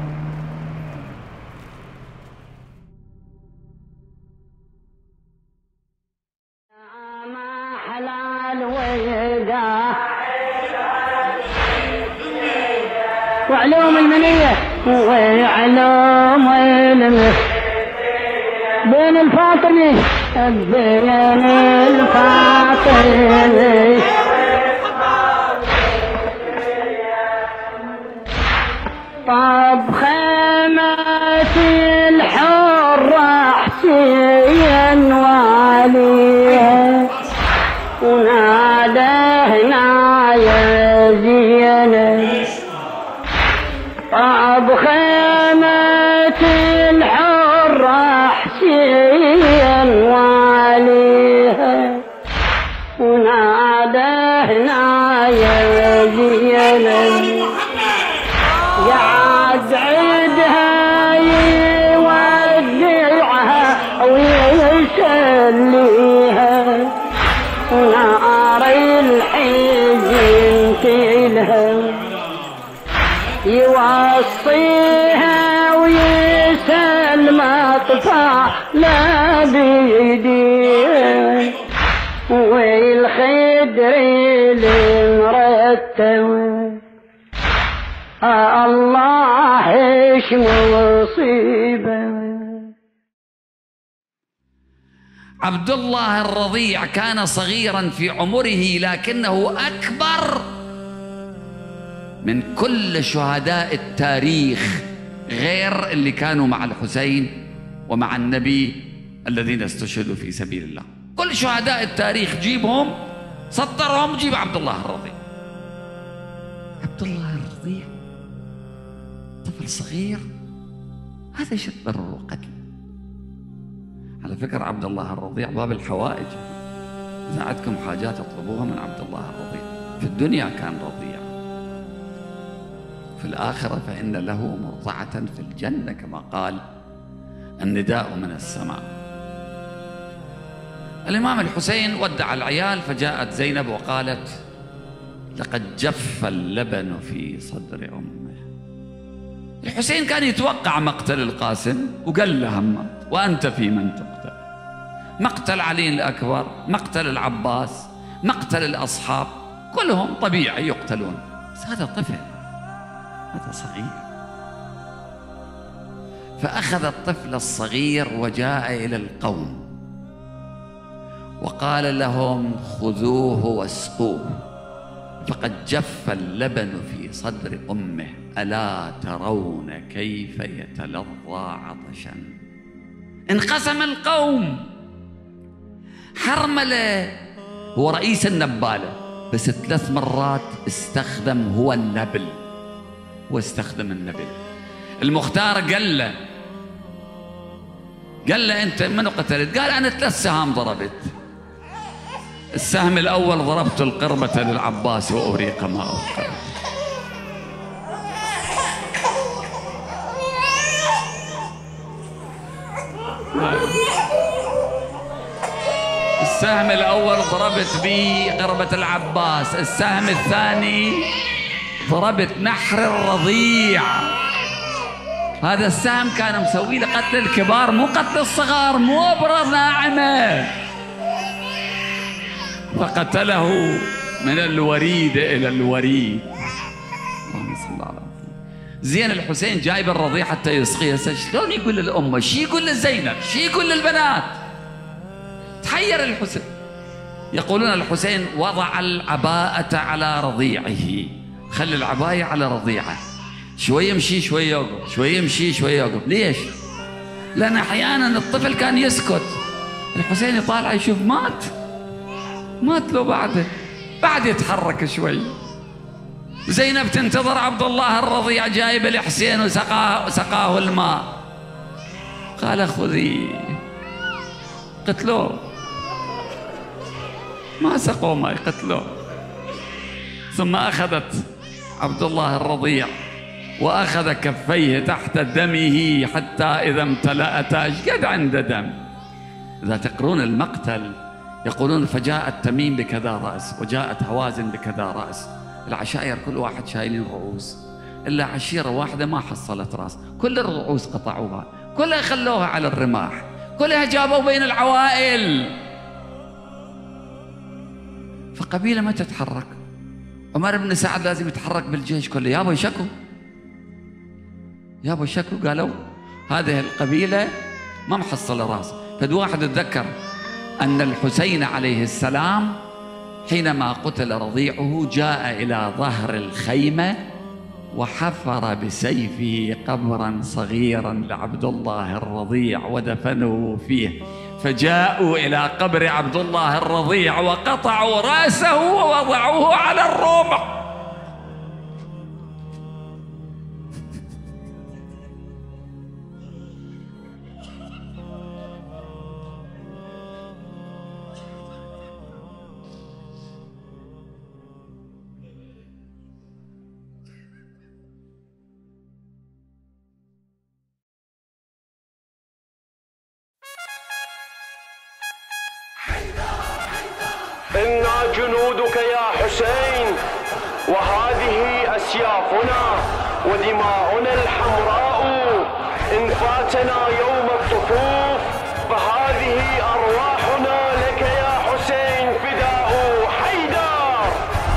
وعلوم المنية وعلوم علمه بين الفاطمي بين الفاطمي طب خيمة الحر حسين واليه ونادهنا يا زينب طب خيمة الحر حسين واليه ونادهنا يا زينب قعد عيدها يودعها ويسليها ونار الحزن تلها يوصيها ويسلم اطفالها بيديها والخدر المرتب الله ايش مصيبه. عبد الله الرضيع كان صغيرا في عمره لكنه أكبر من كل شهداء التاريخ غير اللي كانوا مع الحسين ومع النبي الذين استشهدوا في سبيل الله. كل شهداء التاريخ جيبهم سطرهم، جيب عبد الله الرضيع. عبد الله الرضيع طفل صغير، هذا ايش تبرر قتله؟ على فكرة عبد الله الرضيع باب الحوائج، إذا عندكم حاجات اطلبوها من عبد الله الرضيع. في الدنيا كان رضيع، في الآخرة فإن له مرضعة في الجنة كما قال النداء من السماء. الإمام الحسين ودع العيال، فجاءت زينب وقالت: لقد جف اللبن في صدر أمه. الحسين كان يتوقع مقتل القاسم وقال له همت وأنت في من تقتل. مقتل علي الأكبر، مقتل العباس، مقتل الأصحاب، كلهم طبيعي يقتلون، بس هذا طفل، هذا صغير. فأخذ الطفل الصغير وجاء إلى القوم وقال لهم: خذوه واسقوه، فقد جف اللبن في صدر أمه، ألا ترون كيف يتلظى عطشا. انقسم القوم. حرملة هو رئيس النبالة، بس 3 مرات استخدم هو النبل، واستخدم النبل. المختار قال له أنت من قتلت؟ قال أنا 3 سهام ضربت. السهم الأول ضربت القربة للعباس وأريق ما أوقع. السهم الأول ضربت به قربة العباس، السهم الثاني ضربت نحر الرضيع. هذا السهم كان مسوي لقتل الكبار مو قتل الصغار، مو أبرة ناعمة. فقتله من الوريد إلى الوريد. اللهم صل على محمد. زين الحسين جايب الرضيع حتى يسقيه، شلون يقول للأمة؟ شي يقول لزينب؟ شي يقول للبنات؟ تحير الحسين. يقولون الحسين وضع العباءة على رضيعه، خلي العباية على رضيعه، شوي يمشي شوي يوقف، شوي يمشي شوي يوقف. ليش؟ لأن أحيانا الطفل كان يسكت، الحسين يطالع يشوف مات له بعد يتحرك شوي. زينب تنتظر عبد الله الرضيع جايب الحسين وسقاه الماء، قال خذي. قتلوه، ما سقوا ماء، قتلوه. ثم أخذت عبد الله الرضيع وأخذ كفيه تحت دمه حتى إذا امتلأتا، قد عنده دم. إذا تقرون المقتل يقولون فجاءت تميم بكذا رأس، وجاءت هوازن بكذا رأس. العشائر كل واحد شايلين رؤوس، إلا عشيرة واحدة ما حصلت رأس، كل الرؤوس قطعوها، كلها خلوها على الرماح، كلها جابوا بين العوائل. فقبيلة ما تتحرك. عمر بن سعد لازم يتحرك بالجيش كله، يابا شكوا قالوا هذه القبيلة ما محصلة راس. فد واحد اتذكر أن الحسين عليه السلام حينما قتل رضيعه جاء إلى ظهر الخيمة وحفر بسيفه قبرا صغيرا لعبد الله الرضيع ودفنه فيه. فجاءوا إلى قبر عبد الله الرضيع وقطعوا رأسه ووضعوه على الرمح. إنا جنودك يا حسين، وهذه أسيافنا ودماؤنا الحمراء. إن فاتنا يوم الطفوف فهذه أرواحنا لك يا حسين فداء. حيدر.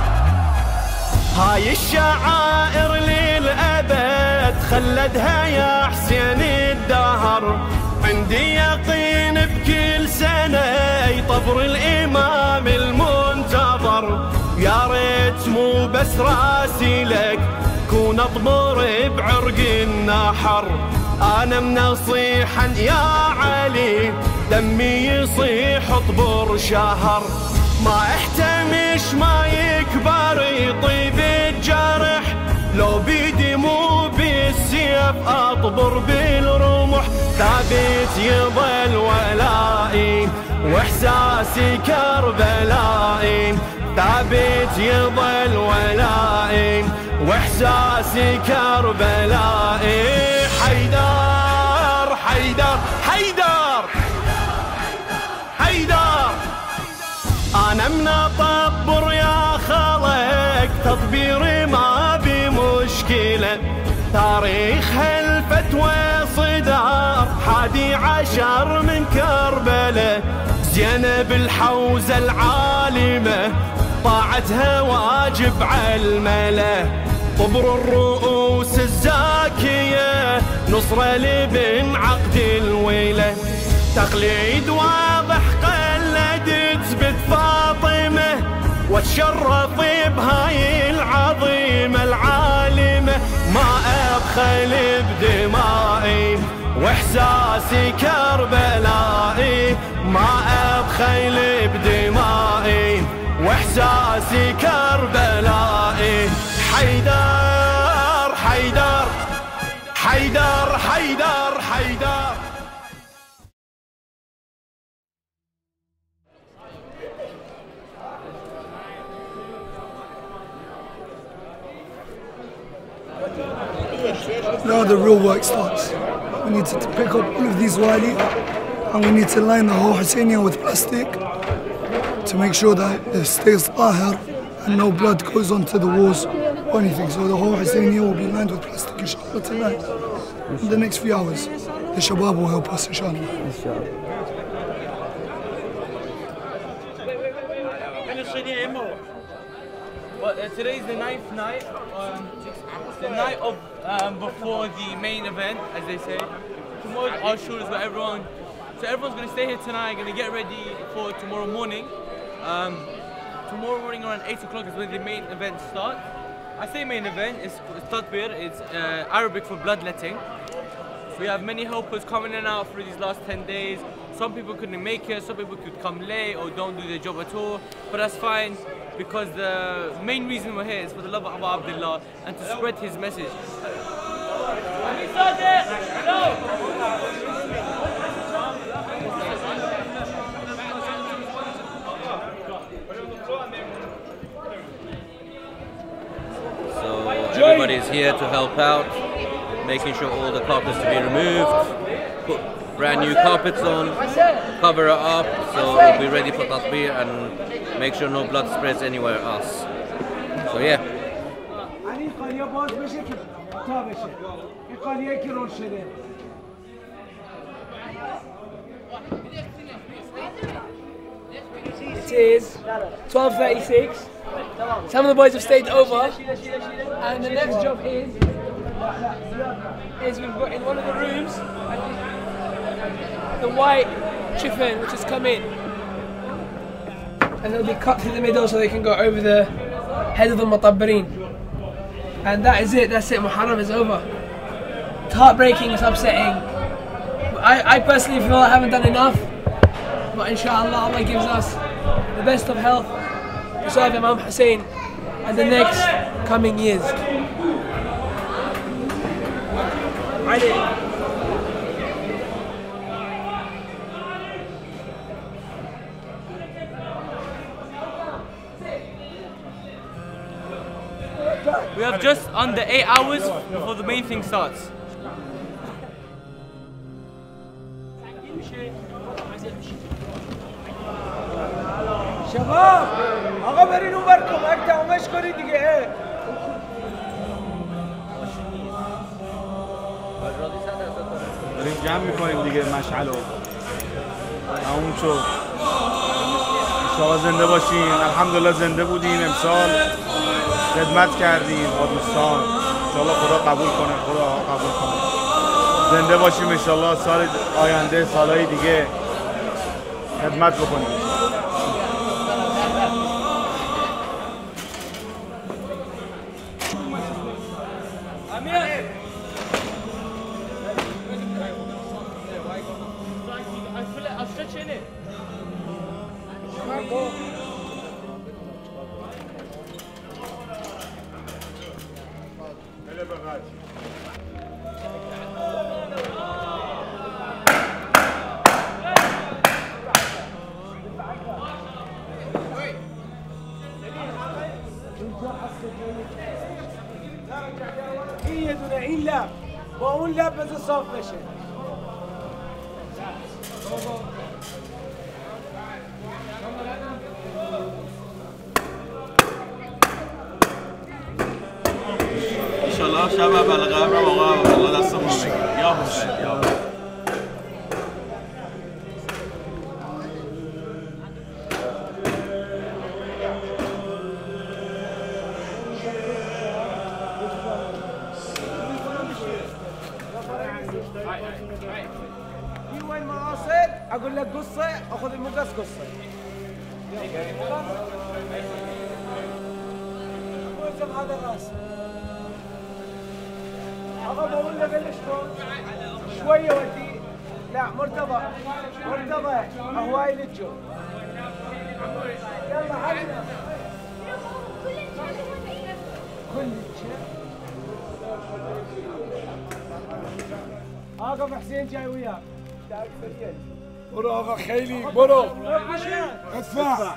هاي الشعائر للأبد خلدها يا حسين الدهر. عندي يقين بكل سنة يطبر الإمام المنتظر. يا ريت مو بس راسي لك واكون اطبر بعرق النحر. انا منصيحا يا علي دمي يصيح اطبر شهر. ما احتمش ما يكبر يطيب الجرح، لو بيدي مو بالسيف اطبر بالرمح. ثابت يظل ولائي واحساسي كربلائي، ثابت يظل ولائي واحساسي كربلائي. حيدر حيدر حيدر حيدر، انا من اطبر يا خلق تطبيري ما بمشكله. تاريخ هالفتوى صدار 11 من كربلاء، زينب الحوزه العالمه طاعتها واجب علمله. طبر الرؤوس الزاكيه نصره لبن عقد الويله. تقليد واضح قلدت بنت فاطمه، واتشرف بهاي العظيمه العالمه. ما ابخل بدمائي واحساسي كربلائي، ما ابخل بدمائي واحساسي كربلائي. حيدر حيدر حيدر حيدر حيدر. Now the real work starts. We need to pick up all of these wali and we need to line the whole Husseinia with plastic to make sure that it stays tahir and no blood goes onto the walls or anything. So the whole Husseinia will be lined with plastic inshallah tonight. In the next few hours, the Shabab will help us inshallah. Well, today's the 9th night, the night of before the main event, as they say. Tomorrow's Ashura is where everyone's going to stay here tonight, going to get ready for tomorrow morning. Tomorrow morning around 8 o'clock is when the main event starts. I say main event, it's tatbir, it's Arabic for bloodletting. We have many helpers coming in and out through these last 10 days. Some people couldn't make it, some people could come late or don't do their job at all, but that's fine because the main reason we're here is for the love of Abu Abdullah and to spread his message. So everybody is here to help out, making sure all the carpets to be removed, put brand new carpets on, cover it up so it'll be ready for tatbir and make sure no blood spreads anywhere else. So yeah. It is 12:36. Some of the boys have stayed over, and the next job is we've got in one of the rooms the white chiffon which has come in, and it'll be cut through the middle so they can go over the head of the mutabbirin. And that is it. That's it. Muharram is over. It's heartbreaking. It's upsetting. I personally feel I haven't done enough, but inshallah Allah gives us the best of health to serve Imam Hussein and the next coming years. Ali. We have just under 8 hours before the main thing starts. شباب آقا برین اون بر کمک تمامش کنید دیگه. داریم جمع میکنیم دیگه مشعل رو تموم شد. انشاءالله زنده باشین. الحمدلله زنده بودیم امسال، خدمت کردیم با دوستان. انشاءالله خدا قبول کنه، خدا قبول کنه. زنده باشیم انشاءالله سال آینده، سالهای دیگه خدمت بکنیم. I'll stretch in it. هي دون لا بقول لا بس الصف ماشي ان شاء الله شباب الغابه وغابه والله دستمون بگیر یا حسین یا في وين مقاصد اقول لك قصه اخذ المقص قصه هذا الراس أبغى أقول لك شلون شوية ودي لا مرتضى هواي للجو يلا حنا كل شيء اقف حسين جاي وياك برو اغا خيلي برو ادفع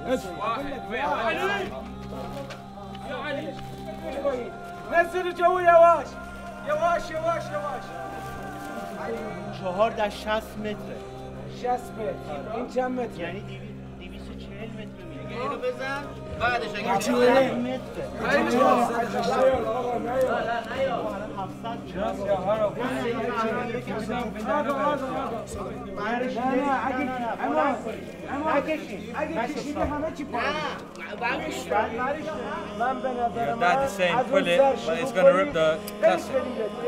نزل الجو يا واش يواش 4 در 60 متره 60 متر این چند متر؟ یعنی 240 متر میگه اینو بزن بعدش اگه Dad is saying pull it, but it's going to rip the castle.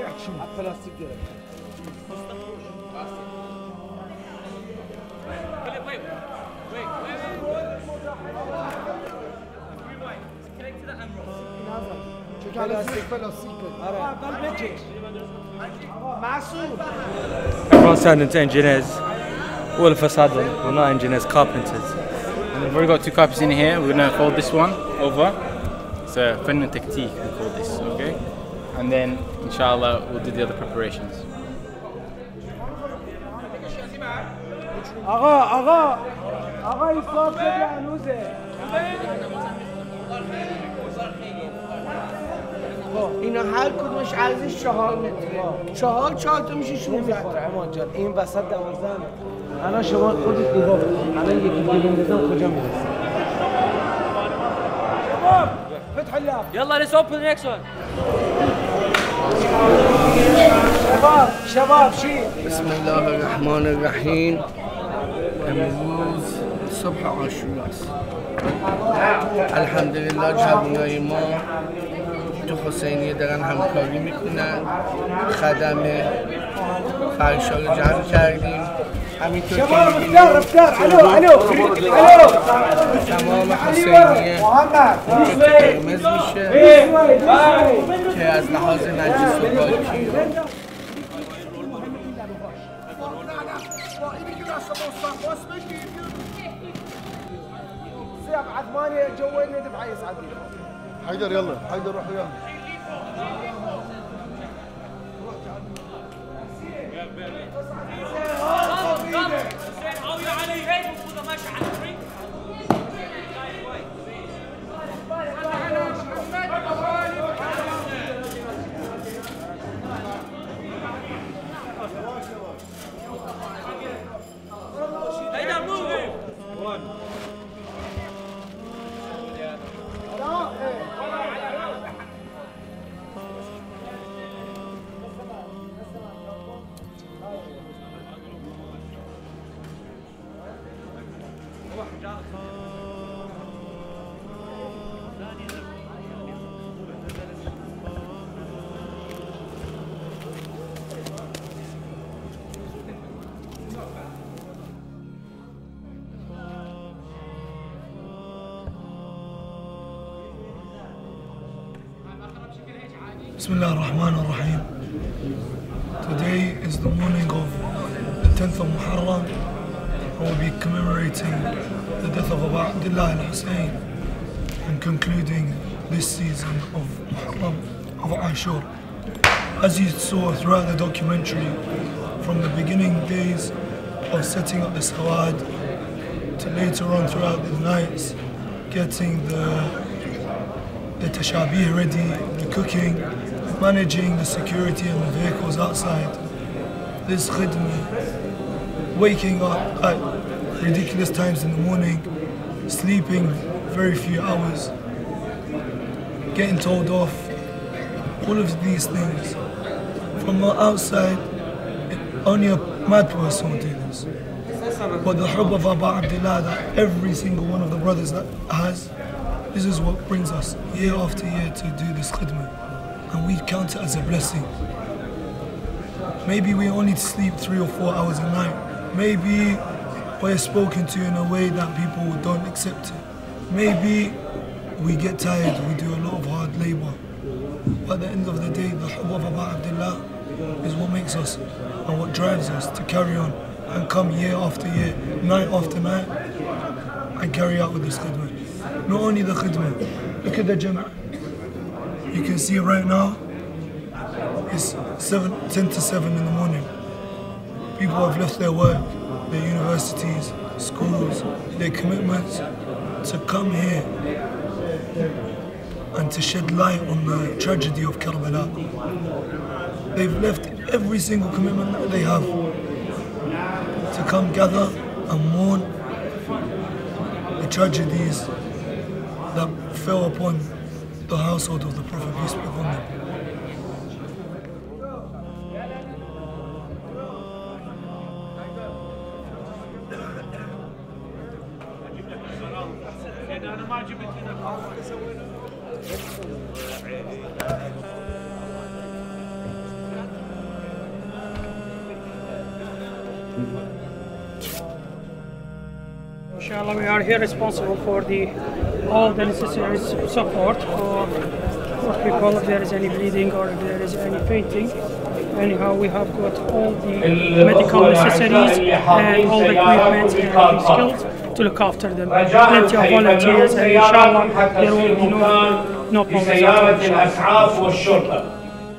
Everyone's turned into engineers. All of us had them. We're not engineers, carpenters. And we've already got 2 carpets in here. We're going to fold this one over. It's a fenn technique, we call this, okay? And then, inshallah, we'll do the other preparations. آقا ایصاف بده هنوزه اینا هر کدومش ارزش 4 متره 4 تا میشه 16 تا امان جان این وسط 12 الان شما خودت نگاه کن الان یکی دیگه بندازم کجا میرسه شباب فتح الله يلا let's open the next one شباب شيل بسم الله الرحمن الرحیم امروز صبح عاشورا است الحمدلله جوانای ما تو حسینیه دارن همکاری میکنن خدم فرشا رو جمع کردیم همینطور که تمام حسینیه خطوط قرمز میشه که از لحاظ نجس و پاکی سيب عثماني جويني دفع يسعد حيدر يلا حيدر روح وياه Bismillah ar-Rahman ar-Rahim. Today is the morning of the 10th of Muharram, and we'll be commemorating the death of Abdullah Al Hussein and concluding this season of Muharram of Ashur. As you saw throughout the documentary, from the beginning days of setting up the sawad to later on throughout the nights, getting the tashabih ready, the cooking, managing the security and the vehicles outside. This khidmah, waking up at ridiculous times in the morning, sleeping very few hours, getting told off, all of these things. From the outside, only a mad person would do this. But the hubb of Aba Abdullah that every single one of the brothers that has, this is what brings us year after year to do this khidmah. And we count it as a blessing. Maybe we only sleep 3 or 4 hours a night. Maybe we're spoken to in a way that people don't accept it. Maybe we get tired, we do a lot of hard labor. But at the end of the day, the hubb of Aba Abdullah is what makes us and what drives us to carry on and come year after year, night after night, and carry out with this khidmah. Not only the khidmah, look at the jama'ah. You can see right now, it's 10 to 7 in the morning. People have left their work, their universities, schools, their commitments to come here and to shed light on the tragedy of Karbala. They've left every single commitment that they have to come gather and mourn the tragedies that fell upon the household of the Prophet, peace be upon them. Inshallah, we are here responsible for all the necessary support for people if there is any bleeding or if there is any fainting. Anyhow, we have got all the medical necessaries and all the equipment and the skills to look after them. Plenty of volunteers, and inshallah there will be no problems at all.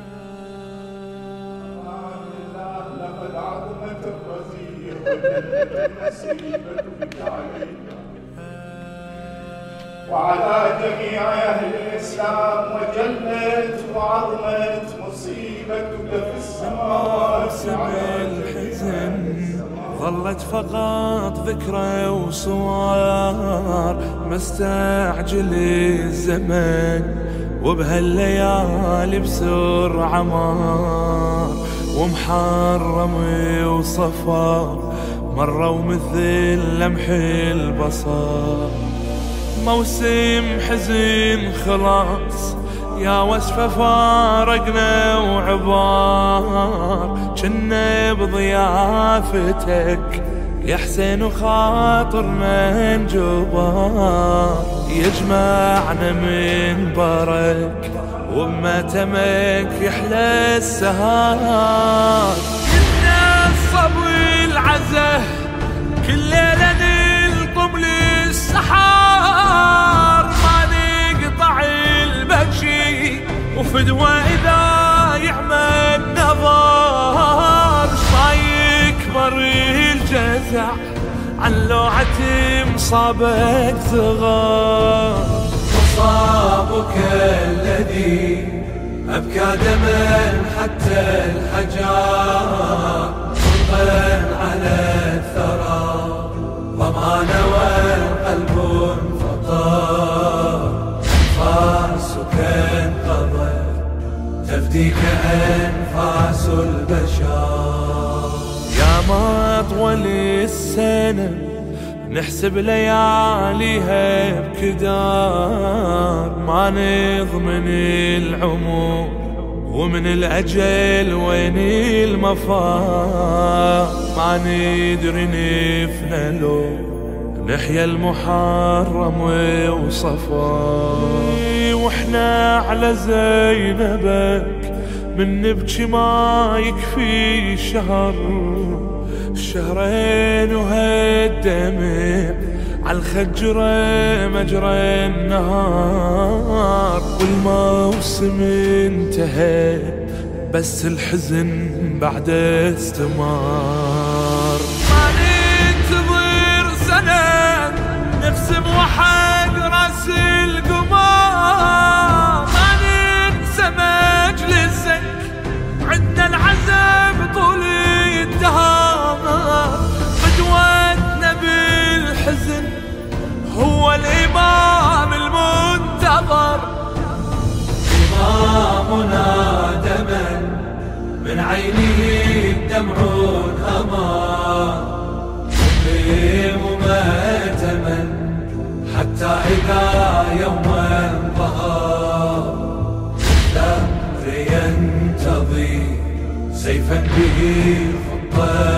وعلى جميع أهل الإسلام وجلت وعظمت مصيبتك في السماوات الحزن ظلت فقط ذكرى وصور مستعجل الزمن وبهالليالي بسرعة مار ومحرم وصفار مروا مثل لمح البصر موسم حزن خلاص يا وصفة فارقنا وعبار جنة بضيافتك يا حسين وخاطرنا انجبار يجمعنا من برك وبمتمك يحلى السهار كنا الصبر العزة كل ليلة نلطم للسحار ما نقطع البكشي وفدوى إذا يعمل نظار ما يكبر الجزع عن لوعة مصابك صغار مصابك الذي أبكى دما حتى الحجار صدقا على الثرى ضمان والقلب انفطر أنفاسك انقضت تفديك أنفاس البشر يا ما طول السنة نحسب لياليها بكدار ما نضمن العمر ومن الأجل وين المفار ما ندري نفنى لو نحيا المحرم وصفار واحنا على زينبك من نبكي ما يكفي شهر شهرين وهالدمع عالخجرة مجرى النهار، والموسم انتهى بس الحزن بعد استمر. ما ننتظر سنة نقسم وحد راس القمر، ما ننسى مجلسك عندنا العزم طول الدهر، قدوتنا بالحزن هو الإمام المنتظر. إمامنا دما من عينه الدمع انهمر، مقيم مأتما حتى إذا يوما ظهر، الدهر ينتظي سيفا به خط